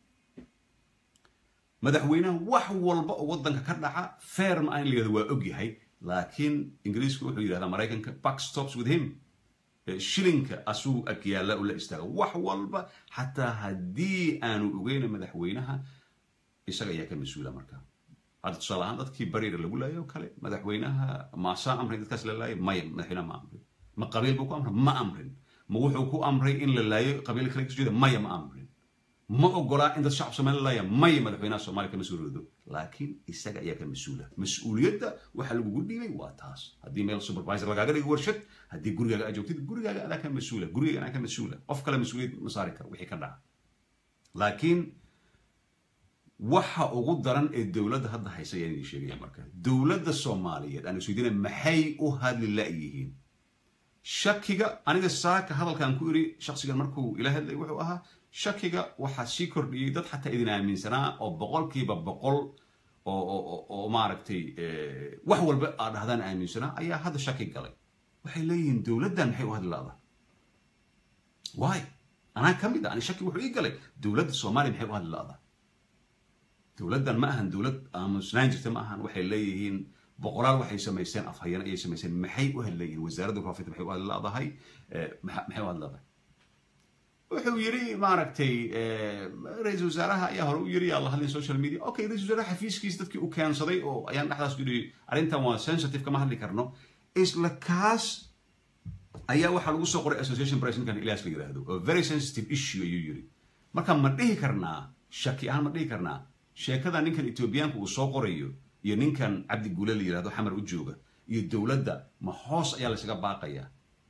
madaxweynaha wax walba oo waddanka ka dhaca fair ma aan layihahdo waa og yahay laakiin ingiriisku wuxuu yidhahdaa maraykanka buck stops with him shilinka asuu agyaalla ula istaaga wax walba xataa haddii aanu ogeyna madaxweynaha isaga ayaa ka mas-uula marka hadda tusaale ahaan dadkii bariira lagu laayay oo kale madaxweynaha maasaa amray dadkaas la laayay maya madaxweynaha ma amrin ma qabiil buu ku amray ma amrin ma wuxuu ku amray in la laayo qabiil kale kasoo jeeda maya ma amrin ma ogolaa in dad shacab soomaali la laaya maya madaxweynaha soomaaliya kama soo roodo laakiin isaga ayaa ka mas-uula mas-uuliyadda waxa lagugu dhiibay waa taas haddii meel supervisor lagaaga dhigo warshad haddii gurigaaga aad joogtid gurigaaga adaa ka mas-uula gurigaaga anaa ka mas-uula qof kale mas-uuliyad ma saari karo wixii ka dhaca laakiin waxa ugu daran ee dowladda hadda haysa ayaan idin sheegaya marka dowladda soomaaliyeed aan isweydiinaya maxay u hadli la-yihiin shakiga aniga saaka hadalkan ku iri shaksigan markuu ila hadlay wuxuu ahaa shakiga waxaa sii kordhiyey dad xataa idin aaminsanaa oo boqolkiiba boqol oo maaragtay wax walba aad dhahdaan aaminsanaa ayaa hadda shaki galay waxay leeyihiin dowladdan maxay u hadli la-da waay anaa ka mid a ani shaki wuxuu ii galay dowladda soomaaliya maxay u hadli la-da dowladdan ma ahan dowlad aamusnaan jirta ma ahan waxay leeyihiin boqolaal waxay samaysteen afhayeen ayay samaysteen maxay u hadli leeyihiin wasaaradda warfaafinta maxay u hadli la-dahay maxay u hadli la-dahay wuxuu yiri maaragtay ra-iisul wasaaraha ayaa hore u yiri yaa la hadlin social media okay ra-iisul wasaaraha xafiiskiisa dadkii u keensaday oo ayaan dhexdaas ku yidhi arrintan waa sensitive kama hadli karno isla kaas ayaa waxaa lagu soo qoray association press ninkan Ilyas la yiraahdo a very sensitive issue ayuu yiri marka ma dhihi karnaa shaki ahaan ma dhihi karnaa sheekada ninkan Ethiopiaanku uu soo qorayo iyo ninkan Cabdi Guule la yiraahdo xamar u jooga iyo dowladda ma hoos ayaa la isaga baaqaya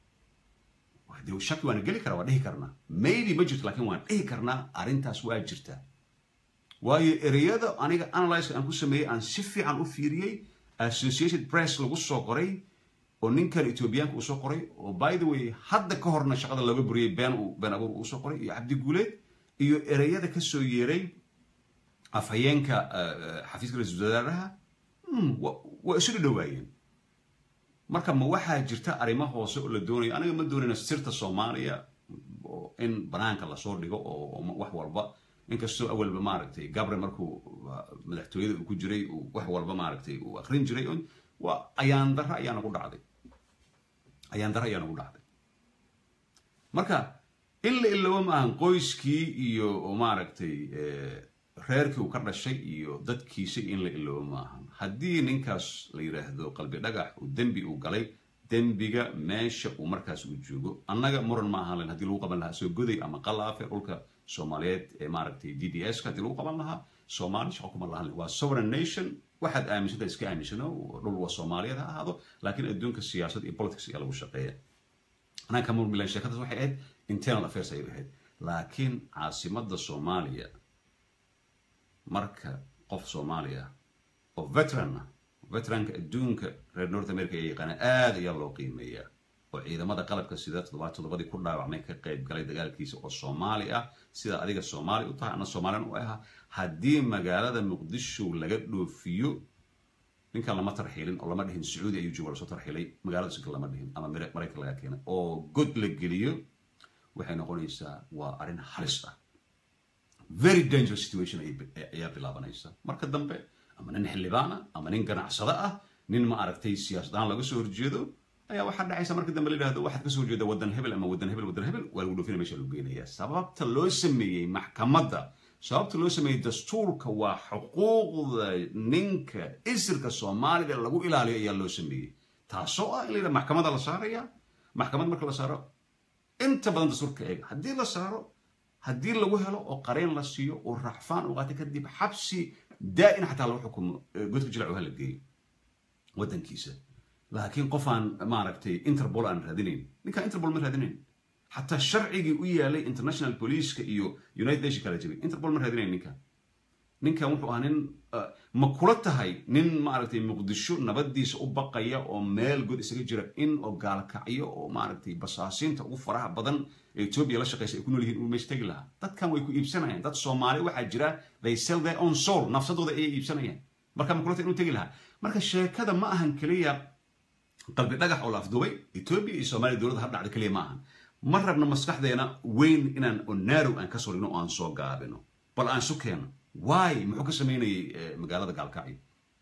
dee shaki waan geli karaa waa dhihi karnaa maybe ma jirto laakiin waan dhihi karnaa arrintaas waa jirta waayo ereyada aniga analyse aan ku sameeyey aan si fiican u fiiriyey associated press lagu soo qoray oo ninkan Ethiopiaanku uu soo qoray oo by the way hadda ka horna shaqada laga buriyey been uu been abuur uu soo qoray iyo Cabdi Guule iyo ereyada ka soo yeeray afhayeenka xafiiska ra-iisul wasaaraha waa isu dhawaayeen marka ma waxaa jirta arrimo hoose oo la doonayo aniga ma doonayna sirta Soomaaliya in banaanka la soo dhigo oo wax walba inkastoo awalba maaragtay Gabriel markuu madaxtooyada uu ku jiray wax walba maaragtay uu akhrin jiray waa ayaan darra ayaa nagu dhacday ayaan darra ayaa nagu dhacday marka in la ilaawo ma ahan qoyskii iyo maaragtay reerkii uu ka dhashay iyo dadkiisa in la ilaawo ma ahan haddii ninkaas la yiraahdo qalbi dhagax uu dembi uu galay dembiga meesha uu markaas u joogo annaga muran ma ahan haddii lagu qaban lahaa soo goday ama qalaafe dhulka Soomaaliyeed ee maaragtay D D S ka haddii lagu qaban lahaa Soomaali shaqo kuma lahan waa sovereign nation waxaad aaminsantahay iska aaminsano dhul waa Soomaaliyeed ha ahaado laakiin adduunka siyaasad iyo politics ayaa lagu shaqeeya anaa ka murmilan sheekadaas waxay ahayd internal affairs ayay ahayd laakiin caasimadda Soomaaliya marka qof Soomaaliya oo veteran veteranka adduunka reer North America ay yaqaan aad ayaa loo qiimeeyaa oo ciidamada qalabka sida toddobaad ku dhaawacmay ka qayb galay dagaalkiisa oo Soomaali ah sida adiga Soomaali u tahay ana Soomaalian u ahaa haddii magaalada Muqdisho laga dhoofiyo ninkan lama tarxiilin oo lama dhihin Sacuudi ayuu joogo soo tarxiilay magaalada sidoo lama dhihin ama Mareykanka laga keenay oo god la geliyo waxay noqonaysaa waa arrin halis ah very dangerous situation ayaa bilaabanaysa marka dambe ama nin xildhibaana ama nin ganacsada ah nin ma aragtay siyaasadaan laga soo horjeedo ayaa waxa dhacaysa marka dambe la yiraahdo waxaad ka soo horjeeda wadan hebel ama wadan hebel wadan hebel waa lagu dhoofin meesha lagu geenayaa sababta loo sameeyay maxkamadda sababta loo sameeyay dastuurka waa xuquuqda ninka isirka Soomaalida lagu ilaaliyo ayaa loo sameeyay taasoo ah in la yidhaha maxkamadda la saaraya maxkamad marka la saaro inta badan dastuurka eega haddii la saaro haddii lagu helo oo qareen la siiyo oo racfaan u qaatay kadib xabsi daa'in xataa lagu xukumo godka jilaacu hala geeyo waddankiisa laakiin qof aan maaragtay interpol aan raadinayn ninkaan interpol ma raadinayn xataa sharcigii u yaalay international police-ka iyo united nation kala jabay interpol ma raadinayn ninkan ninkan wuxuu ahaa nin ma kula tahay nin maaragtay muqdisho nabadiisa u baqaya oo meel god isaga jira in oo gaalkacyo oo maaragtay basaasiinta ugu faraha badan ee Ethiopia la shaqeysa ay ku nool yihiin uu meesha tagi lahaa dadkan way ku iibsanayaan dad Soomaali waxaa jira they sell their own soul nafsadooda ay iibsanayaan marka ma kula tahay inuu tagi lahaa marka sheekada ma ahan kaliya qalbi dhagax oo la afduubay Ethiopia iyo Soomaaliya dowladda har dhacday kaliya ma ahan ma rabna maskaxdeena weyn inaan onaaro aan ka soo dhigno oo aan soo gaabino bal aan sukeeno why muxuu ka sameynayay magaalada gaalkacyo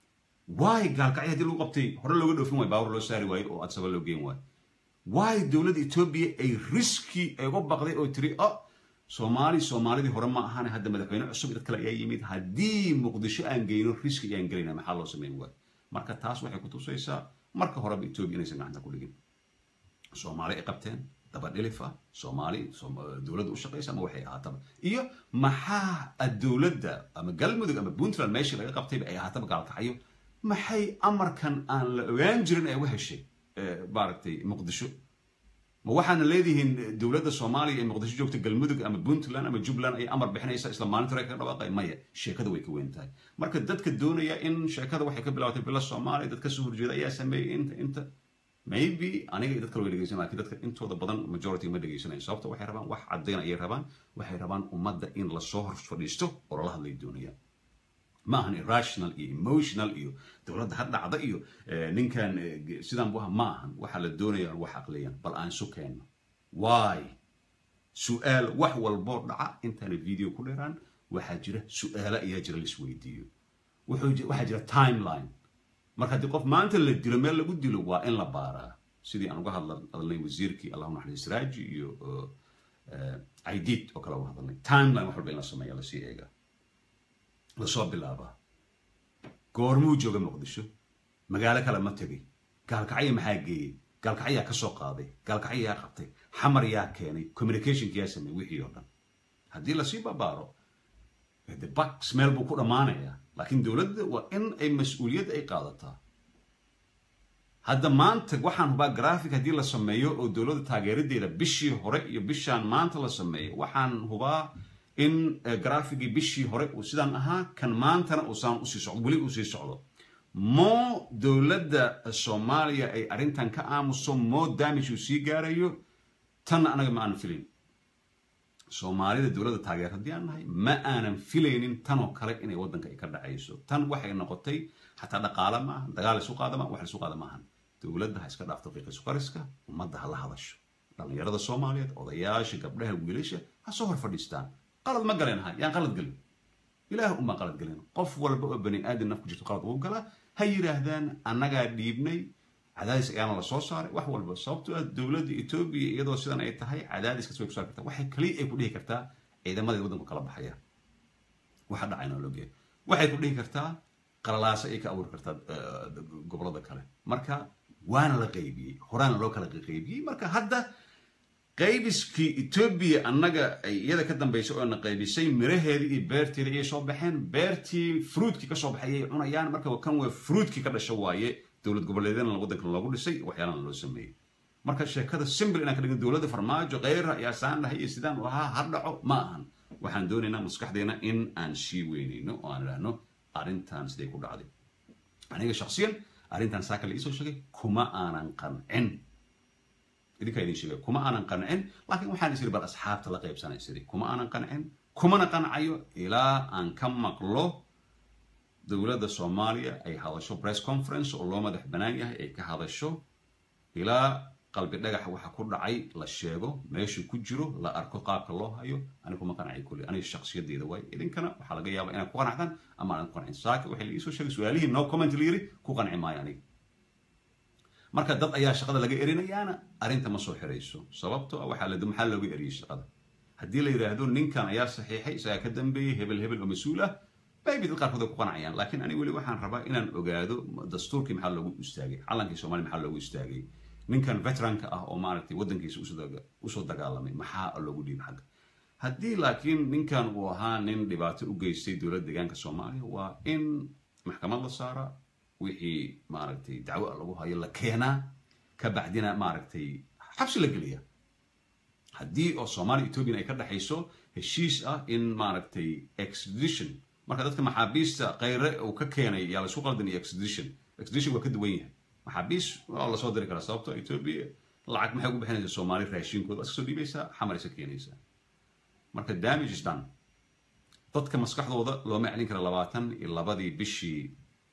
why gaalkacyo haddii lagu qabtay hore looga dhoofin waayo baawar loo saari waayo oo adsaba loo geen waayo why dowladda Ethiopia ay riski ay uga baqday oo tiri oh Soomaali Soomaalidii hore ma ahaan hadda madaxweyne cusub dad kale ayaa yimid haddii Muqdisho aan geyno riski ayaan gelinaa maxaa loo sameyn waayo marka taas waxay ku tusaysaa marka horeba Ethiopia inaysan gacanta ku dhigin Soomaali ay qabteen daba dhilifa Soomaali dowladda u shaqeysa ama waxay ahaataba iyo maxaa dowladda ama galmudug ama Puntland meeshii laga qabtay ay ahaataba gaalkacyo maxay amarkan aan la ogaan jirin ay u heshay maaragtay Muqdisho ma waxaana leedihiin dowladda Soomaaliya ee Muqdisho joogta galmudug ama Puntland ama Jubbaland ay amar bixinaysa isla maalinta reer ka dhawaaqay maya sheekada way ka weyn tahay marka dadka doonaya in sheekada waxay ka bilaabatay bila Soomaaliya dadka soo horjeeda ayaa sameeyay inta inta maybe aniga dadka way dhageysan laakiin dadka intooda badan majority ma dhageysanayaan sababta waxay rabaan wax cadeyn ay rabaan waxay rabaan ummadda in la soo hor fadhiisto oo la hadlay doonayaan ma ahan irrational iyo emotional iyo dowladda had dhacda iyo ninkan sidaan buu ma ahan waxa la doonayaa wax aqliyan bal aan sukeeno why su'aal wax walbo dhaca intaan video ku dheeraan waxa jira su'aalo ayaa jira la isweydiiyo wuxuu waxa jira timeline marka haddii qof maanta la dilo meel lagu dilo waa in la baaraa sidii aan uga hadalnay wasiirkii allahu naxariis raaji iyo aidid oo kale uga hadalnay timeline wax walba in la sameeya la sii eega la soo bilaabaa goormuu jooga Muqdisho magaalo kale ma tegay gaalkacyo maxaa geeyey gaalkacyaa ka soo qaaday gaalkacyo yaa qabtay xamar yaa keenay communicationka yaa sameeyey wixii oo dhan haddii la sii babaaro the buck smell buu ku dhamaanayaa laakiin dowladda waa in ay mas'uuliyad ay qaadataa hadda maanta waxaan hubaa graphic haddii la sameeyo oo dowladda taageeradeeda bishii hore iyo bishaan maanta la sameeyo waxaan hubaa in graphicii bishii hore uu sidaan ahaa kan maantana uu saan u sii socdo weli uu sii socdo mo dowladda Soomaaliya ay arrintan ka aamuso mo damage uu sii gaarayo tan anaga ma aan filin Soomaalida dowladda taageer haddii aan nahay ma aanan filaynin tan oo kale inay waddanka ay ka dhacayso tan waxay noqotay xataa dhaqaale ma aha dagaal isu qaadama wax isu qaadama ahan dowladda ha iska dhaafto qiiqa isu qariska ummadda ha la hadasho dhalinyarada Soomaaliyeed odayaasha gabdhaha wiilasha ha soo hor fadhiistaan qalad ma galeenahay yaan qalad galin ilaah uma qalad galin qof walba oo bani aadam naf ku jirto qalad uu gala ha yiraahdaan annaga dhiibnay cadaadis ayaan la soo saaray wax walba sababtoo ah dowladda Ethiopia iyadoo sidan ay tahay cadaadis ka soo ku saartaa waxay kaliya ay ku dhihi kartaa ciidamada waddanka kala baxaya waxa dhacayna loo geeyo waxay ku dhihi kartaa qalalaas ay ka abuuri kartaa gobolada kale marka waana la qaybiyay horaan loo kala qaybiyay marka hadda qaybiskii Ethiopia annaga ay iyada ka dambeysay oo na qaybisay miraheedii iyo beerteedii ay soo baxeen beertii fruitkii ka soo baxay ay cunayaan marka kan waa fruitkii ka dhashay waaye dowlad goboleedyada waddanka loogu dhisay waxyaalaha loo sameeyay marka sheekada simple inaan ka dhigin dowladda farmaajo qeyra ayaa saan lahay iyo sidaan u ahaa har dhaco ma ahan waxaan doonaynaa maskaxdeena in aan sii weynayno oo aan idhaahno arrintan siday ku dhacday aniga shakhsiyan arrintan saaka la iisoo sheegay kuma aanan qancin idinka idin sheegay kuma aanan qancin laakiin waxaan isiri bal asxaabta la qaybsanay isiri kuma aanan qancin kumana qancayo ilaa aan ka maqlo dowladda Soomaaliya ay hadasho press conference oo loo madax banaan yahay ay ka hadasho ilaa qalbi dhagax waxa ku dhacay la sheego meesha ku jiro la arko qaabka loo hayo aniga kuma qancay kulli aniga shakhsiyadeeda way idinkana waxa laga yaabaa inaad ku qanacdaan ama aan ku qancin saaka waxa la iisoo sheegay su'aalihii no comment liiri ku qanci maayo aniga marka dad ayaa shaqada laga erinayaana arrinta ma soo xirayso sababtoo ah waxa la maxaa looga eriyay shaqada haddii la yiraahdo ninkan ayaa saxiixay isaga ka dambeeyay hebel hebel oo mas'uul ah maybe dad qaarkood ku qanacayaan laakiin ani weli waxaan rabaa inaan ogaado dastuurkii maxaa loogu istaagay calankii Soomaaliya maxaa loogu istaagay ninkan veteranka ah oo maaragtay wadankiisa usoo dagaalamay maxaa loogu dhiibay xagga haddii laakiin ninkan uu ahaa nin dhibaato u geystay dowladda deegaanka Soomaaliya waa in maxkamad la saara wixii maaragtay dacwo lagu hayo la keenaa ka bacdina maaragtay xabsi la geliya haddii oo Soomaaliya Ethiopia ay ka dhaxayso heshiis ah in maaragtay extradition marka dadka maxaabiista qayre uu ka keenay yaa la isku qaldan iyo extradition extradition waa ka duwan yahay maxaabiis waa la soo diri karaa sababtoo Ethiopia lacag maxay ugu bixinaysaa Soomaali raashinkooda iska soo dhiibaysaa xamar isa keenaysaa marka damage is done dadka maskaxdooda looma celin karo labaatan iyo labadii bishii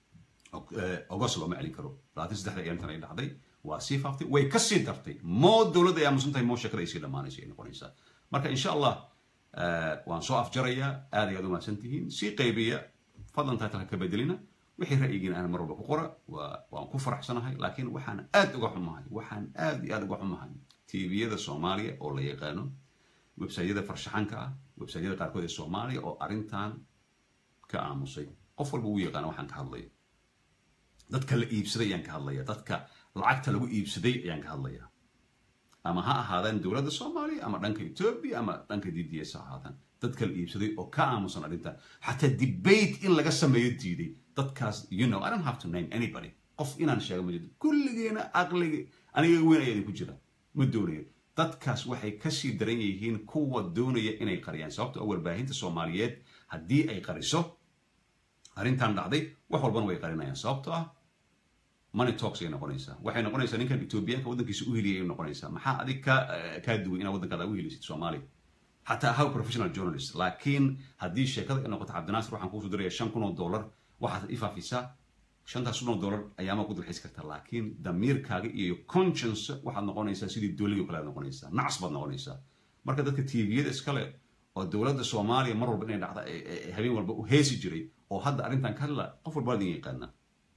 August looma celin karo labaatan iyo saddex ayaan tan ay dhacday waa sii faaftay way ka sii dartay moo dowladda ayaa musuntahay moo shakada ay sii dhammaanaysa ay noqonaysaa marka insha allah waan soo afjarayaa aad iyo aad u mahadsantihiin sii qaybiya fadlan taatalka ka bedelina wixii ra'yigiina aan mar walba ku qora waan ku faraxsanahay laakiin waxaan aad uga xumahay waxaan aad iyo aad uga xumahay tviyada Soomaaliya oo la yaqaano website-yada farshaxanka ah website-yada qaarkood ee Soomaaliya oo arrintan ka aamusay qof walba uu yaqaan waxaan ka hadlayo dadka la iibsaday ayaan ka hadlaya dadka lacagta lagu iibsaday ayaan ka hadlaya ama ha ahaadaan dowladda Soomaaliya ama dhanka Ethiopia ama dhanka D D S ha ahaadaan dadka la iibsaday oo ka aamusan arrintan xataa debate in laga sameeyo diiday dadkaas you know I don't have to name anybody qof inaan sheego ma jiro kulligeena aqliga aniga weyn ayaa idinku jira ma doonayo dadkaas waxay ka sii daran yihiin kuwa doonaya inay qariyaan sababtoo ah warbaahinta Soomaaliyeed haddii ay qariso arrintan dhacday wax walbana way qarinayaan sababtoo ah money talks ay noqonaysaa waxay noqonaysaa ninkan Ethiopiaanka wadankiisa u heliyay ay noqonaysaa maxaa adig ka ka duway inaad wadankaada u helisid Soomaaliya حتى how professional journalist لكن هذه الشركة إنه قطع عبد الناصر روح نقول دري شن كونو دولار واحد إفا في سا شن تاسونو دولار أيام أقول الحس كرت لكن دمير كاجي يو conscience واحد نقول إنسان سيد الدولي وكلا نقول إنسان نعصب نقول إنسان مركز ذاك التي في ده إسكاله والدولة الصومالية مرة بين هذا هبين والبو هيسي جري أو هذا أرنتان كلا قفل بالدين يقلنا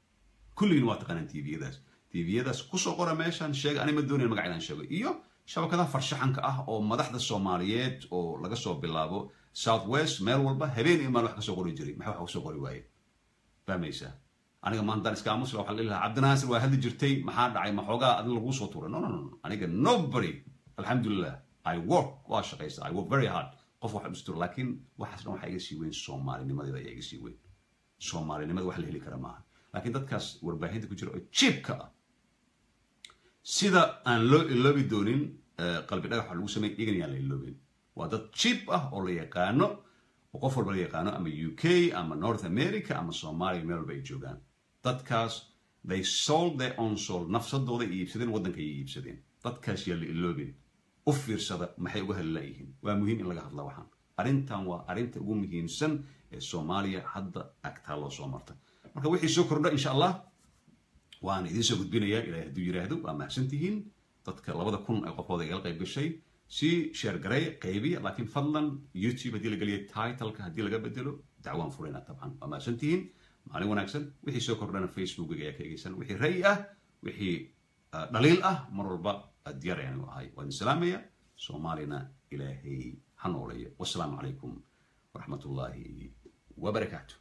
كل ينوات قناة تي في ده تي في ده قصة قرا ماشان شيء أنا مدوني المقعد عن شيء إيوه shabakada farshaxanka ah oo madaxda Soomaaliyeed oo laga soo bilaabo South West meel walba habeen iyo maalin wax ka soo qori jiray maxaa wax ka soo qori waayay fahmaysa aniga maanta iska aamus waxa la ilaha Cabdi Naasir waa hadli jirtay maxaa dhacay ma xoogaa adin lagu soo tuuray no no no aniga nobody alhamdulillah I work waa shaqaysta I work very hard qof wax istur laakiin waxaas waxa iga sii weyn Soomaalinimadii ayaa iga sii weyn Soomaalinimada wax la heli kara maaha laakiin dadkaas warbaahinta ku jira oo chipka sida aan loo iloobi doonin qalbi dhagax waxa lagu sameeyay igan yaan la iloobin waa dad cheap ah oo la yaqaano oo qof walba la yaqaano ama U K ama North America ama Soomaaliya meel walba ay joogaan dadkaas they sold their own soul nafsadooda iibsadeen wadanka ay iibsadeen dadkaas yaa la iloobin u fiirsada maxay uga hadlayeen waa muhiim in laga hadla waxaan arrintan waa arrinta ugu muhiimsan ee Soomaaliya hadda agtaa loo soo martay marka wixii soo kordha insha Allah waan idin soo gudbinayaa ilaahay haduu yiraahdo waa mahadsantihiin dadka labada kun ay qofooda iga qayb gashay si share garay qaybiya laakiin fadlan YouTube hadii la galiyo title-ka hadii laga bedelo dacwaan furina taban waa mahadsantihiin maalin wanaagsan wixii soo kordhana Facebook ayaa ka eegaysan wixii ray ah wixii dhaliil ah mar walba diyaar ayaan u ahay waan salaamaya Soomaalina ilaahay hanoolayo wassalaamu calaykum waraxmatullaahi wabarakaatuh